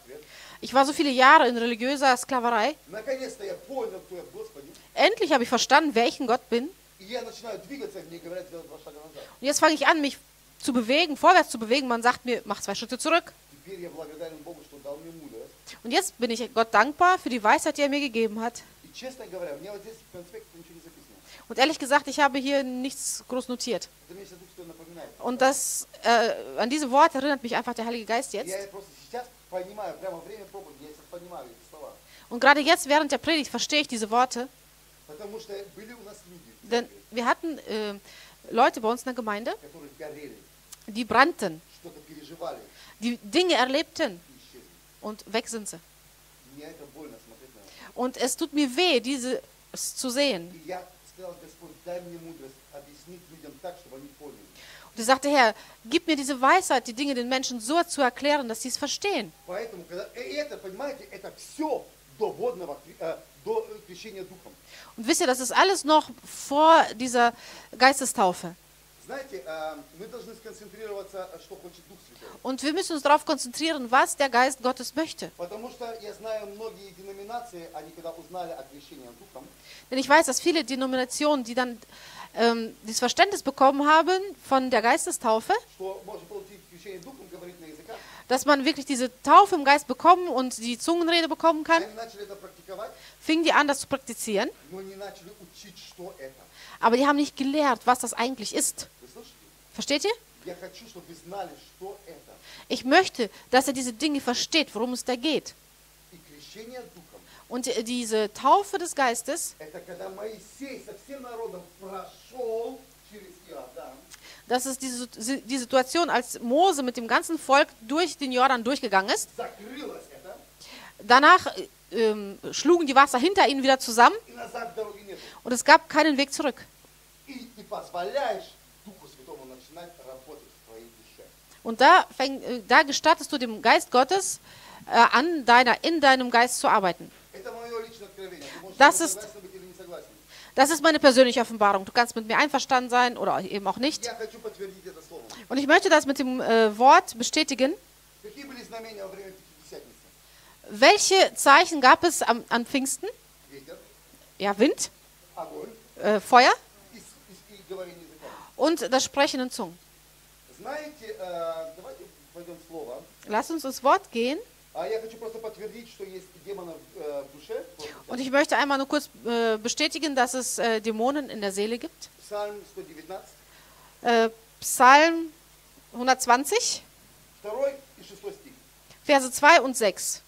лет. Ich war so viele Jahre in religiöser Sklaverei. Наконец-то я понял, кто я в Господе. Endlich habe ich verstanden, wer ich in Gott bin. И я начинаю двигаться, мне говорят, сделать два шага назад. Und jetzt fange ich an, mich zu bewegen, vorwärts zu bewegen. Man sagt mir, mach zwei Schritte zurück. Теперь я благодарен Богу, что дал мне мудрость. Und jetzt bin ich Gott dankbar für die Weisheit, die er mir gegeben hat. И честно говоря, мне вот здесь в конспекте ничего не записано. Und ehrlich gesagt, ich habe hier nichts groß notiert. Это мне сейчас Дух Святой напоминает. Und das, äh, an diese Worte erinnert mich einfach der Heilige Geist jetzt. Я просто сейчас понимаю, прямо время проповеди, я сейчас понимаю эти слова. Und gerade jetzt, während der Predigt, verstehe ich diese Worte. Потому что были у нас люди, Denn wir hatten äh, Leute bei uns in der Gemeinde, которые горели, die brannten, что-то переживали die Dinge erlebten и исчезли. und weg sind sie. Мне это больно смотреть на это. Und es tut mir weh, dieses zu sehen. И я сказал, Господь, дай мне мудрость объяснить людям так, чтобы они поняли. Und ich sagte, Herr, gib mir diese Weisheit, die Dinge den Menschen so zu erklären, dass sie es verstehen. Поэтому, когда и это, понимаете, это все до водного, э, до крещения Духом. Und wisst ihr, das ist alles noch vor dieser Geistestaufe. Знаете, э, мы должны сконцентрироваться, что хочет Дух Святой. Und wir müssen uns darauf konzentrieren, was der Geist Gottes möchte. Потому что я знаю, многие деноминации, они когда узнали о крещении Духом, Denn ich weiß, dass viele Denominationen, die dann ähm, dieses Verständnis bekommen haben von der Geistestaufe, что можно получить крещение Духом, говорить на языках, dass man wirklich diese Taufe im Geist bekommen und die Zungenrede bekommen kann, они начали это практиковать, fingen die an, das zu praktizieren. но не начали учить, что это. Aber die haben nicht gelehrt, was das eigentlich ist. Вы слышите? Versteht ihr? Я хочу, чтобы вы знали, что это. Ich möchte, dass er diese Dinge versteht, worum es da geht. И крещение Духом, Und äh, diese Taufe des Geistes, это когда Моисей со всем народом прошел через Иордан, das ist diese, die Situation, als Mose mit dem ganzen Volk durch den Jordan durchgegangen ist. закрылось это, Danach ähm, schlugen die Wasser hinter ihnen wieder zusammen и назад дороги нету. und es gab keinen Weg zurück. И ты позволяешь Духу Святому начинать работать в твоей душе. Und da, fäng, äh, da gestattest du dem Geist Gottes äh, an, deiner, in deinem Geist zu arbeiten. Это мое личное откровение. Ты можешь Das со мной ist- согласен быть или не согласен. Das ist meine persönliche Offenbarung. Du kannst mit mir einverstanden sein oder eben auch nicht. Я хочу подтвердить это словом. Und ich möchte das mit dem äh, Wort bestätigen. Какие были знамения во время Пятидесятницы? Welche Zeichen gab es am, an Pfingsten? Ветер, Ja, Wind, огонь äh, Feuer и, с- и- и говорение языками. und das Sprechen in Zungen. Знаете, э, давайте пойдем в слово. Lass uns ins Wort gehen. А я хочу просто подтвердить, что есть демоны в, äh, в душе. Und ich möchte einmal nur kurz äh, bestätigen, dass es äh, Dämonen in der Seele gibt. Псалм сто девятнадцать, Äh, Psalm hundertzwanzig, второй и шестой стих. Verse zwei und sechs.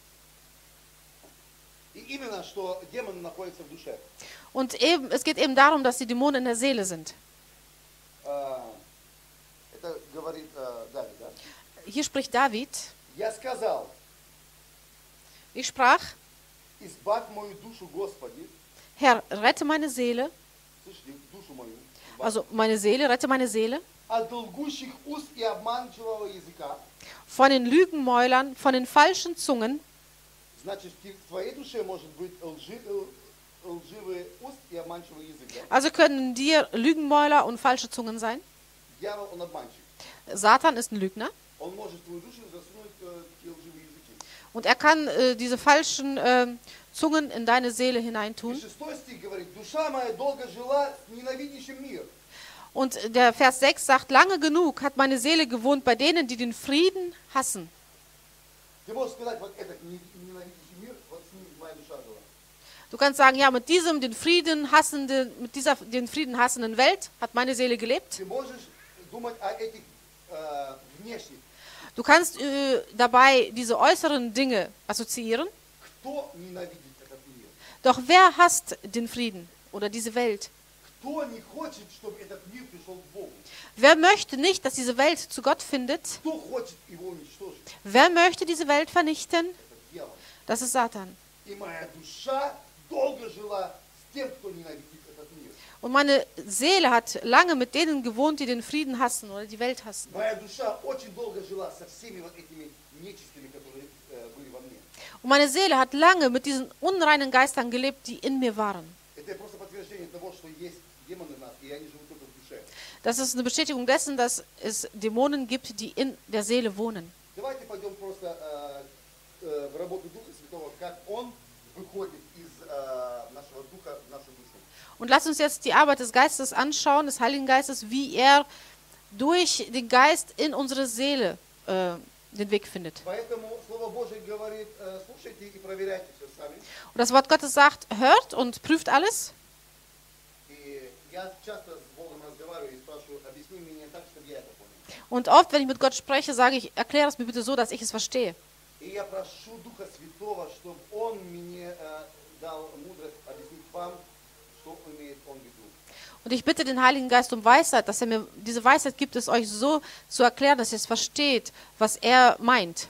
И именно, что демоны находятся в душе. Und eben, es geht eben darum, dass die Dämonen in der Seele sind. Э, Это говорит э, Давид, да? Hier spricht David. Я сказал, Ich sprach, избавь мою душу, Господи, Herr, rette meine Seele, слышите, душу мою, also meine Seele, rette meine Seele, от лгущих уст и обманчивого языка. von den Lügenmäulern, von den falschen Zungen. Значит, в те- в твоей душе может быть лжи, э, лживый уст и обманчивый язык. Да? Also können dir Lügenmäuler und falsche Zungen sein. Дьявол, он обманщик. Satan ist ein Lügner Он может в твою душу засунуть э, те лживые языки. und er kann äh, diese falschen äh, Zungen in deine Seele И hineintun. шестой стих говорит, душа моя долго жила с ненавидящим мир. Und der Vers sechs sagt, lange genug hat meine Seele gewohnt bei denen, die den Frieden hassen. Ты можешь сказать, вот этот не- ненавидящий мир, вот с ним моя душа жила. Du kannst sagen, ja, mit diesem, den Frieden hassenden, mit dieser, den Frieden hassenden Welt hat meine Seele gelebt. Ты можешь думать о этих э, внешних. Du kannst äh, dabei diese äußeren Dinge assoziieren. Кто ненавидит этот мир? Doch wer hasst den Frieden oder diese Welt? Кто не хочет, чтобы этот мир пришел к Богу? Wer möchte nicht, dass diese Welt zu Gott findet? Кто хочет его уничтожить? Wer möchte diese Welt vernichten? Это дьявол. Das ist Satan. И моя душа долго жила с тем, кто ненавидит этот мир. Und meine Seele hat lange mit denen gewohnt, die den Frieden hassen oder die Welt hassen. Моя душа очень долго жила со всеми вот этими нечистыми, которые э, были во мне. Und meine Seele hat lange mit diesen unreinen Geistern gelebt, die in mir waren. Это просто подтверждение того, что есть демоны в нас, и они живут только в душе. Das ist eine Bestätigung dessen, dass es Dämonen gibt, die in der Seele wohnen. Давайте пойдем просто э, э, в работу Духа Святого, как Он выходит из э, нашего Духа в нашу душу. Und lasst uns jetzt die Arbeit des Geistes anschauen, des Heiligen Geistes, wie er durch den Geist in unsere Seele äh, den Weg findet. Поэтому Слово Божие говорит, э, слушайте и проверяйте все сами. Und das Wort Gottes sagt, hört und prüft alles. И я часто с Богом разговариваю и спрашиваю, объясни мне так, чтобы я это понял. Und oft, wenn ich mit Gott spreche, sage ich, erkläre es mir bitte so, dass ich es verstehe. И я прошу Духа Святого, чтобы Он мне э, дал мудрость объяснить вам, что имеет Он в виду. Und ich bitte den Heiligen Geist um Weisheit, dass er mir diese Weisheit gibt, es euch so zu erklären, dass ihr es versteht, was er meint.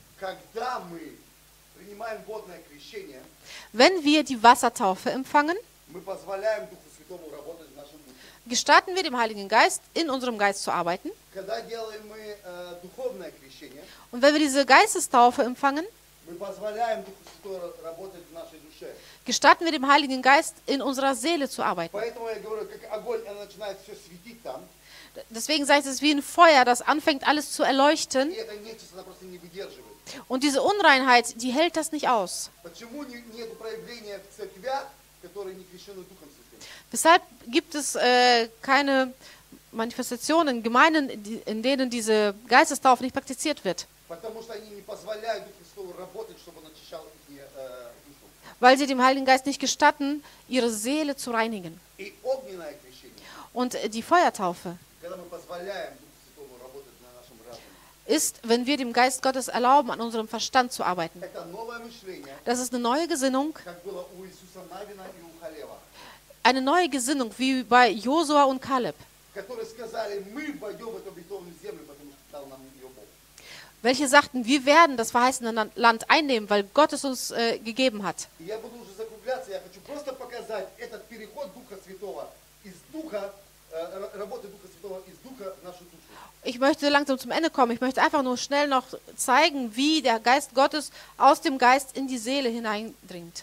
Когда мы принимаем водное крещение, Wenn wir die Wassertaufe empfangen, мы позволяем Духу Святому работать в нашем духе. gestatten wir dem Heiligen Geist, in unserem Geist zu arbeiten. Когда делаем мы э, духовное крещение, Und wenn wir diese Geistestaufe empfangen, мы позволяем Духу Святому работать в нашей душе. gestatten wir dem Heiligen Geist, in unserer Seele zu arbeiten. Поэтому я говорю, как огонь, она начинает все светить там, Deswegen sage ich, es ist wie ein Feuer, das anfängt, alles zu erleuchten. и эта нечисть, она просто не выдерживает. Und diese Unreinheit, die hält das nicht aus. Почему нет проявления в церквях, которые не крещены Духом Святым? Weshalb gibt es äh, keine Manifestationen in Gemeinden, die, in denen diese Geistestaufe nicht praktiziert wird? Потому что они не позволяют Духу Святому работать, чтобы он очищал их э, душу. Weil sie dem Heiligen Geist nicht gestatten, ihre Seele zu reinigen. И огненное крещение, Und äh, die Feuertaufe когда мы позволяем Духу Святому работать на нашем разуме. ist, wenn wir dem Geist Gottes erlauben, an unserem Verstand zu arbeiten. Это новое мышление, Das ist eine neue Gesinnung, как было у Иисуса Навина и у Халева, eine neue Gesinnung, wie bei Josua und Kaleb, которые сказали, мы войдем в эту обетованную землю, потому что дал нам ее Бог. welche sagten, wir werden das verheißene Land einnehmen, weil Gott es uns äh, gegeben hat. И я буду уже закругляться, я хочу просто показать этот переход Духа Святого из Духа, э, работы Духа Святого из Духа в нашу душу. Ich möchte langsam zum Ende kommen. Ich möchte einfach nur schnell noch zeigen, wie der Geist Gottes aus dem Geist in die Seele hineindringt.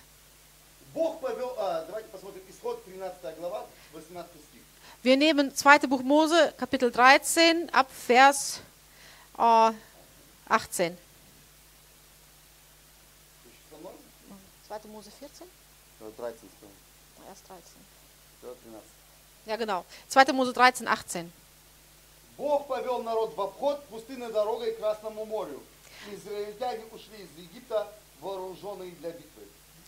Бог повел, а, давайте посмотрим, Исход тринадцатая глава, восемнадцатый стих. Wir nehmen zweite Buch Mose, Kapitel dreizehn, ab Vers äh, achtzehn. Со мной? zweite Mose vierzehn? Э, тринадцать, Erst dreizehn. тринадцать. Ja, genau. zweite Mose dreizehn, achtzehn. Бог повел народ в обход пустынной дорогой к Красному морю. Израильтяне ушли из Египта, вооруженные для битвы.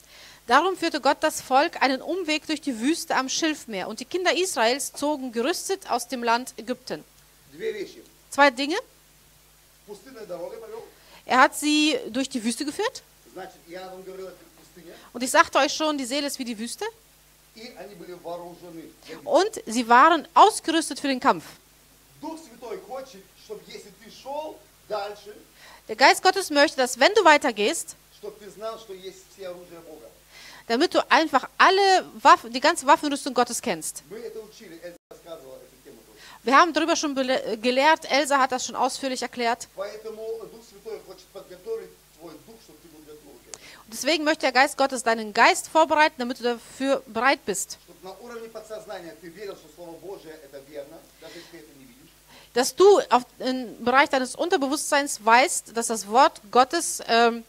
Darum führte Gott das Volk einen Umweg durch die Wüste am Schilfmeer, und die Kinder Israels zogen gerüstet aus dem Land Ägypten. Две вещи. Zwei Dinge. Пустынной дорогой повел. Er hat sie durch die Wüste geführt. Значит, я вам говорил, это пустыня. Und ich sagte euch schon, die Seele ist wie die Wüste. И они были вооружены. для битвы. Und sie waren ausgerüstet für den Kampf. Дух Святой хочет, чтобы если ты шел дальше, Der Geist Gottes möchte, dass wenn du weitergehst, чтобы ты знал, что есть все оружие Бога. damit du einfach alle Waffen, die ganze Waffenrüstung Gottes kennst. Мы это учили, Эльза рассказывала эту тему тоже. Wir haben darüber schon bele- gelehrt, Elsa hat das schon ausführlich erklärt. Поэтому Дух Святой хочет подготовить твой дух, чтобы ты был готов. Und deswegen möchte der Geist Gottes deinen Geist vorbereiten, damit du dafür bereit bist. Чтобы на уровне подсознания ты верил, что Слово Божие это верно, даже если ты это не видишь. Dass du auf, im Bereich deines Unterbewusstseins weißt, dass das Wort Gottes ähm,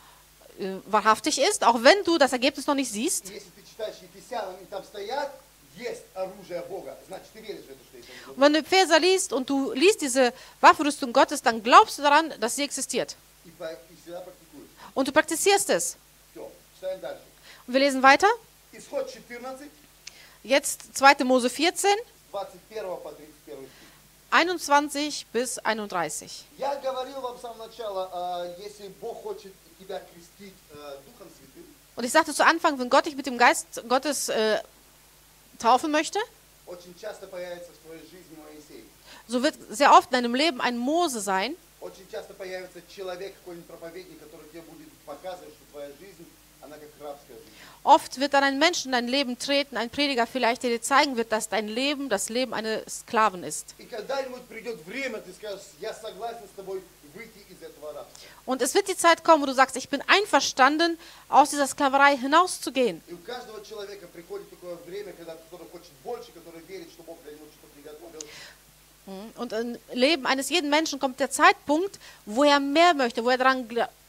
äh, wahrhaftig ist, auch wenn du das Ergebnis noch nicht siehst. И если ты читаешь Ефесянам, и там стоят, есть оружие Бога, значит ты веришь в это, что есть оружие Und Бога. wenn du Epheser liest und du liest diese Waffenrüstung Gottes, dann glaubst du daran, dass sie existiert. И, по- и всегда практикуешь. Und du praktizierst es. Все, читаем дальше. Und wir lesen weiter. Исход четырнадцать, Jetzt zweite Mose vierzehn, с двадцать первого по тридцать первый стих. einundzwanzig bis einunddreißig. Я говорил вам с самого начала, а, если Бог хочет тебя крестить а, Духом Святым, Und ich sagte zu Anfang, wenn Gott dich mit dem Geist Gottes äh, taufen möchte, очень часто появится в твоей жизни Моисей. so wird sehr oft in deinem Leben ein Mose sein. Очень часто появится человек, какой-нибудь проповедник, который тебе будет показывать, что твоя жизнь, она как рабская жизнь. Oft wird dann ein Mensch in dein Leben treten, ein Prediger vielleicht, der dir zeigen wird, dass dein Leben das Leben eines Sklaven ist. И когда-нибудь придет время, ты скажешь, я согласен с тобой выйти из этого рабства. Und es wird die Zeit kommen, wo du sagst, ich bin einverstanden, aus dieser Sklaverei hinauszugehen. И у каждого человека приходит такое время, когда который хочет больше, который верит, что Бог для него что-то приготовил. Und im Leben eines jeden Menschen kommt der Zeitpunkt, wo er mehr möchte, wo er daran, gla-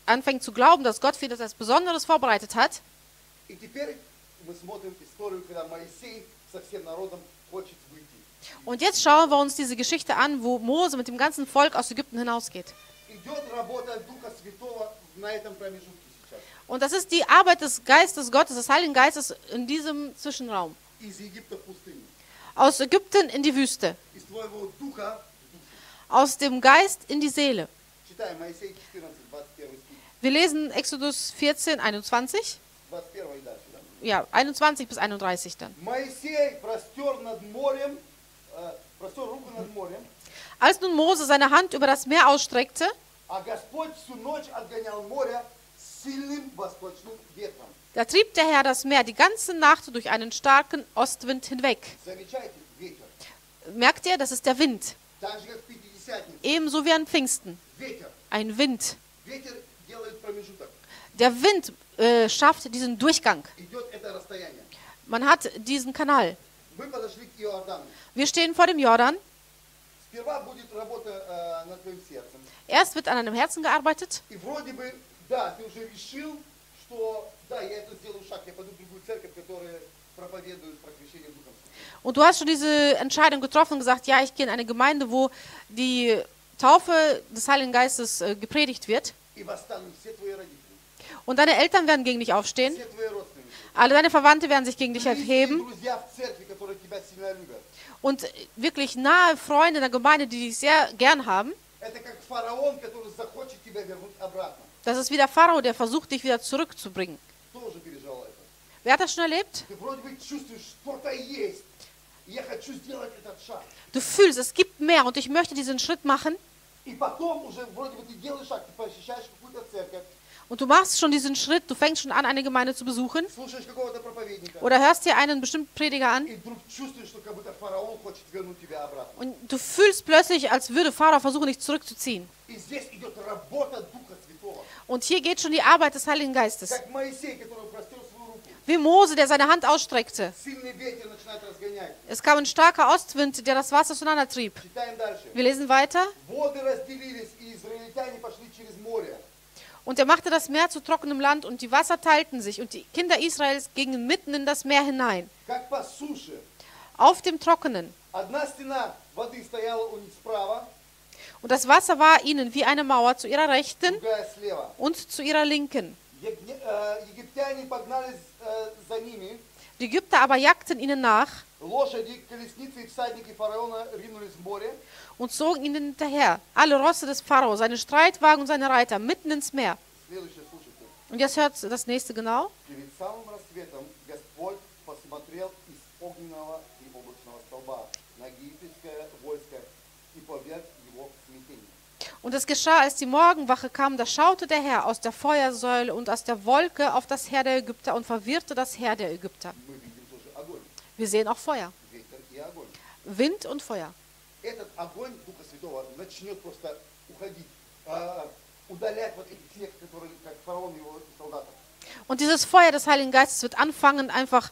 anfängt zu glauben, dass Gott für ihn etwas Besonderes vorbereitet hat. И теперь мы смотрим историю, когда Моисей со всем народом хочет выйти. Und jetzt schauen wir uns diese Geschichte an, wo Mose mit dem ganzen Volk aus Ägypten hinausgeht. Идет работа Духа Святого на этом промежутке сейчас. Und das ist die Arbeit des Geistes Gottes, des Heiligen Geistes in diesem Zwischenraum. Из Египта в пустыню. Aus Ägypten in die Wüste. Из твоего духа в душу. Aus dem Geist in die Seele. Читаем Моисей четырнадцать, двадцать первый стих. Wir lesen Exodus vierzehn, einundzwanzig. двадцать первый и дальше. Да? Ja, einundzwanzig bis einunddreißig dann. Моисей простер над морем, э, простер руку над морем, Als nun Mose seine Hand über das Meer ausstreckte, а Господь всю ночь отгонял море сильным восточным ветром. da trieb der Herr das Meer die ganze Nacht durch einen starken Ostwind hinweg. Замечайте, ветер. Merkt ihr, das ist der Wind. Так же, как в Пятидесятнице. Ebenso wie an Pfingsten. Ветер. Ein Wind. Ветер делает промежуток. Der Wind äh, schafft diesen Durchgang. Идет это расстояние. Man hat diesen Kanal. Мы подошли к Иордану. Wir stehen vor dem Jordan. Сперва будет работа э, над твоим сердцем. Erst wird an einem Herzen gearbeitet. И вроде бы, да, ты уже решил, что да, я это сделаю шаг, я пойду в другую церковь, которая проповедует про крещение Духом Святым. Und du hast schon diese Entscheidung getroffen und gesagt, ja, ich gehe in eine Gemeinde, wo die Taufe des Heiligen Geistes äh, gepredigt wird. И восстанут все твои родители, Und deine Eltern werden gegen dich aufstehen. все твои родственники. Alle deine Verwandte werden sich gegen dich Близкие erheben. друзья в церкви, которые тебя сильно любят. Und wirklich nahe Freunde in der Gemeinde, die dich sehr gern haben. Это как фараон, который захочет тебя вернуть обратно. Das ist wie der Pharao, der versucht, dich wieder zurückzubringen. Тоже переживал это. Wer hat das schon erlebt? Ты вроде бы чувствуешь, что-то есть. И я хочу сделать этот шаг. Du fühlst, es gibt mehr und ich möchte diesen Schritt machen. И потом уже вроде бы ты делаешь шаг, ты посещаешь какую-то церковь, Und du machst schon diesen Schritt, du fängst schon an, eine Gemeinde zu besuchen. слушаешь какого-то проповедника. Oder hörst dir einen bestimmten Prediger an. И вдруг чувствуешь, что как будто фараон хочет вернуть тебя обратно. Und du fühlst plötzlich, als würde Pharao versuchen, dich zurückzuziehen. И здесь идет работа Духа Святого. Und hier geht schon die Arbeit des Heiligen Geistes. Как Моисей, который простер свою руку. Wie Mose, der seine Hand ausstreckte. Сильный ветер начинает разгонять. Es kam ein starker Ostwind, der das Wasser auseinandertrieb. Читаем дальше. Wir lesen weiter. Воды разделились, и израильтяне пошли через море. Und er machte das Meer zu trockenem Land und die Wasser teilten sich und die Kinder Israels gingen mitten in das Meer hinein. Как по суше. Auf dem Trockenen. Одна стена воды стояла у них справа, Und das Wasser war ihnen wie eine Mauer zu ihrer Rechten другая слева. und zu ihrer Linken. Егне- э, Египтяне погнались э, за ними. Die Ägypter aber jagten ihnen nach Лошади, колесницы и всадники фараона ринулись в море. und zogen ihnen hinterher. Alle Rosse des Pharao, seine Streitwagen und seine Reiter mitten ins Meer. Следующее, слушайте. Und jetzt hört das nächste genau. Перед самым рассветом Господь посмотрел из огненного и облачного столба на египетское войско и поверг его в смятение. Und es geschah, als die Morgenwache kam, da schaute der Herr aus der Feuersäule und aus der Wolke auf das Heer der Ägypter und verwirrte das Heer der Ägypter. Мы видим тоже огонь, Wir sehen auch Feuer. ветер и огонь. Wind und Feuer. Этот огонь Духа Святого начнет просто уходить, а, удалять вот этих всех, которые, как фараон и его солдаты. Und dieses Feuer des Heiligen Geistes wird anfangen, einfach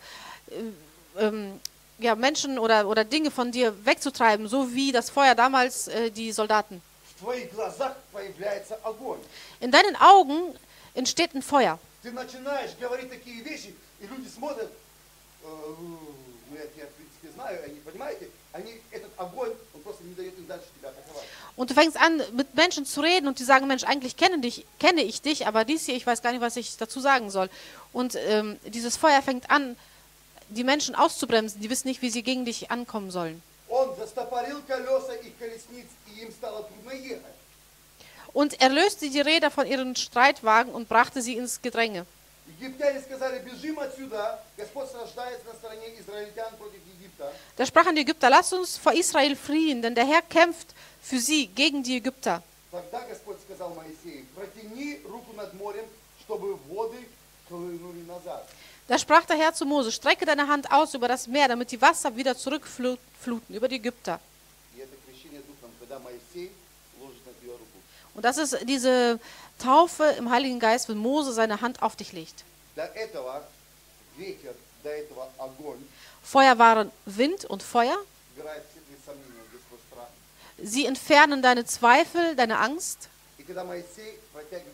äh, ähm, ja, Menschen oder, oder Dinge von dir wegzutreiben, so wie das Feuer damals äh, die Soldaten. В твоих глазах появляется огонь. In deinen Augen entsteht ein Feuer. Ты начинаешь говорить такие вещи, и люди смотрят, э, ну я тебя в принципе знаю, они, понимаете, они, этот огонь, он просто не дает им дальше тебя атаковать. Und du fängst an, mit Menschen zu reden und die sagen, Mensch, eigentlich kenne, dich, kenne ich dich, aber dies hier, ich weiß gar nicht, was ich dazu sagen soll. Und ähm, dieses Feuer fängt an, die Menschen auszubremsen, die wissen nicht, wie sie gegen dich ankommen sollen. Он застопорил колеса их колесниц, и им стало трудно ехать. Und er löste die Räder von ihren Streitwagen und brachte sie ins Gedränge. Египтяне сказали, бежим отсюда, Господь сражается на стороне израильтян против Египта. Da sprachen die Ägypter, lasst uns vor Israel fliehen, denn der Herr kämpft für sie gegen die Ägypter. Тогда Господь сказал Моисею, протяни руку над морем, чтобы воды хлынули назад. Da sprach der Herr zu Mose, strecke deine Hand aus über das Meer, damit die Wasser wieder zurückfluten über die Ägypter. И это крещение Духом, когда Моисей ложит на тебя руку. Und das ist diese Taufe im Heiligen Geist, wenn Mose seine Hand auf dich legt. До этого ветер, до этого огонь Feuer waren Wind und Feuer. убирает все твои сомнения, весь твой страх. Sie entfernen deine Zweifel, deine Angst. И когда Моисей протягивает руку,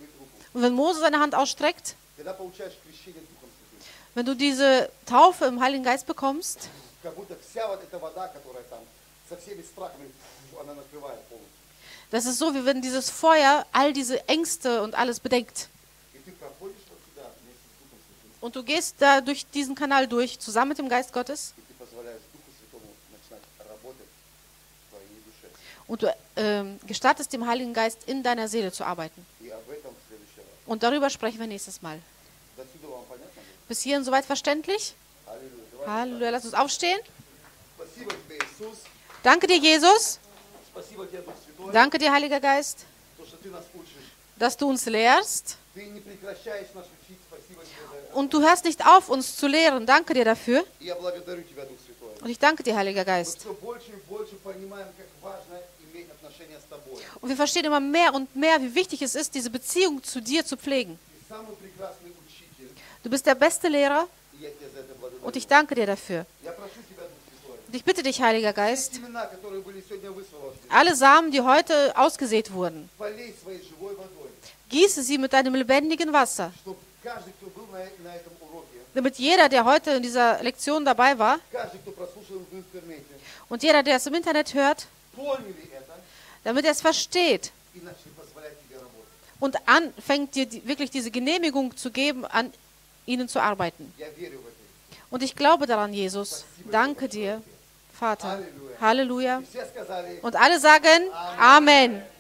Und wenn Mose seine Hand ausstreckt, когда получаешь крещение Духом Святым, wenn du diese Taufe im Heiligen Geist bekommst, как будто вся вот эта вода, которая там со всеми страхами, она накрывает полностью. das ist so, wie wenn dieses Feuer all diese Ängste und alles bedeckt. И ты проходишь вот сюда вместе с Духом Святым, Und du gehst da durch diesen Kanal durch, zusammen mit dem Geist Gottes. и ты позволяешь Духу Святому начинать работать в твоей душе. Und du ähm, gestattest dem Heiligen Geist, in deiner Seele zu arbeiten. И об этом в следующий раз. Und darüber sprechen wir nächstes Mal. До сюда вам понятно? Bis hierhin soweit verständlich? Аллилуйя. Давай. Halleluja, lass uns aufstehen. Спасибо тебе, Иисус. Danke dir, Jesus. Спасибо тебе, Дух Святой, Danke dir, Heiliger Geist, то, что ты нас учишь. dass du uns lehrst. Ты не прекращаешь нас учить. Спасибо тебе за это. Und du hörst nicht auf, uns zu lehren. Danke dir dafür. И я благодарю тебя, Дух Святой. Und ich danke dir, Heiliger Мы Geist. все больше и больше понимаем, как важно иметь отношения с тобой. Und wir verstehen immer mehr und mehr, wie wichtig es ist, diese Beziehung zu dir zu pflegen. Ты самый прекрасный учитель. Du bist der beste Lehrer И я тебе за это благодарю. und ich danke dir dafür. Я прошу тебя, Дух Святой. Und ich bitte dich, Heiliger Все Geist, семена, которые были сегодня высвобождены, alle Samen, die heute ausgesät wurden, полей своей живой водой, gieße sie mit deinem lebendigen Wasser, чтобы каждый, кто был на, на этом уроке, damit jeder, der heute in dieser Lektion dabei war каждый, кто прослушал в интернете, und jeder, der es im Internet hört, поняли это damit er es versteht и начали позволять тебе работать. und anfängt dir die, wirklich diese Genehmigung zu geben, an ihnen zu arbeiten. Я верю в это. Und ich glaube daran, Jesus. Danke dir, Vater. Halleluja. И все сказали, Und alle sagen Amen.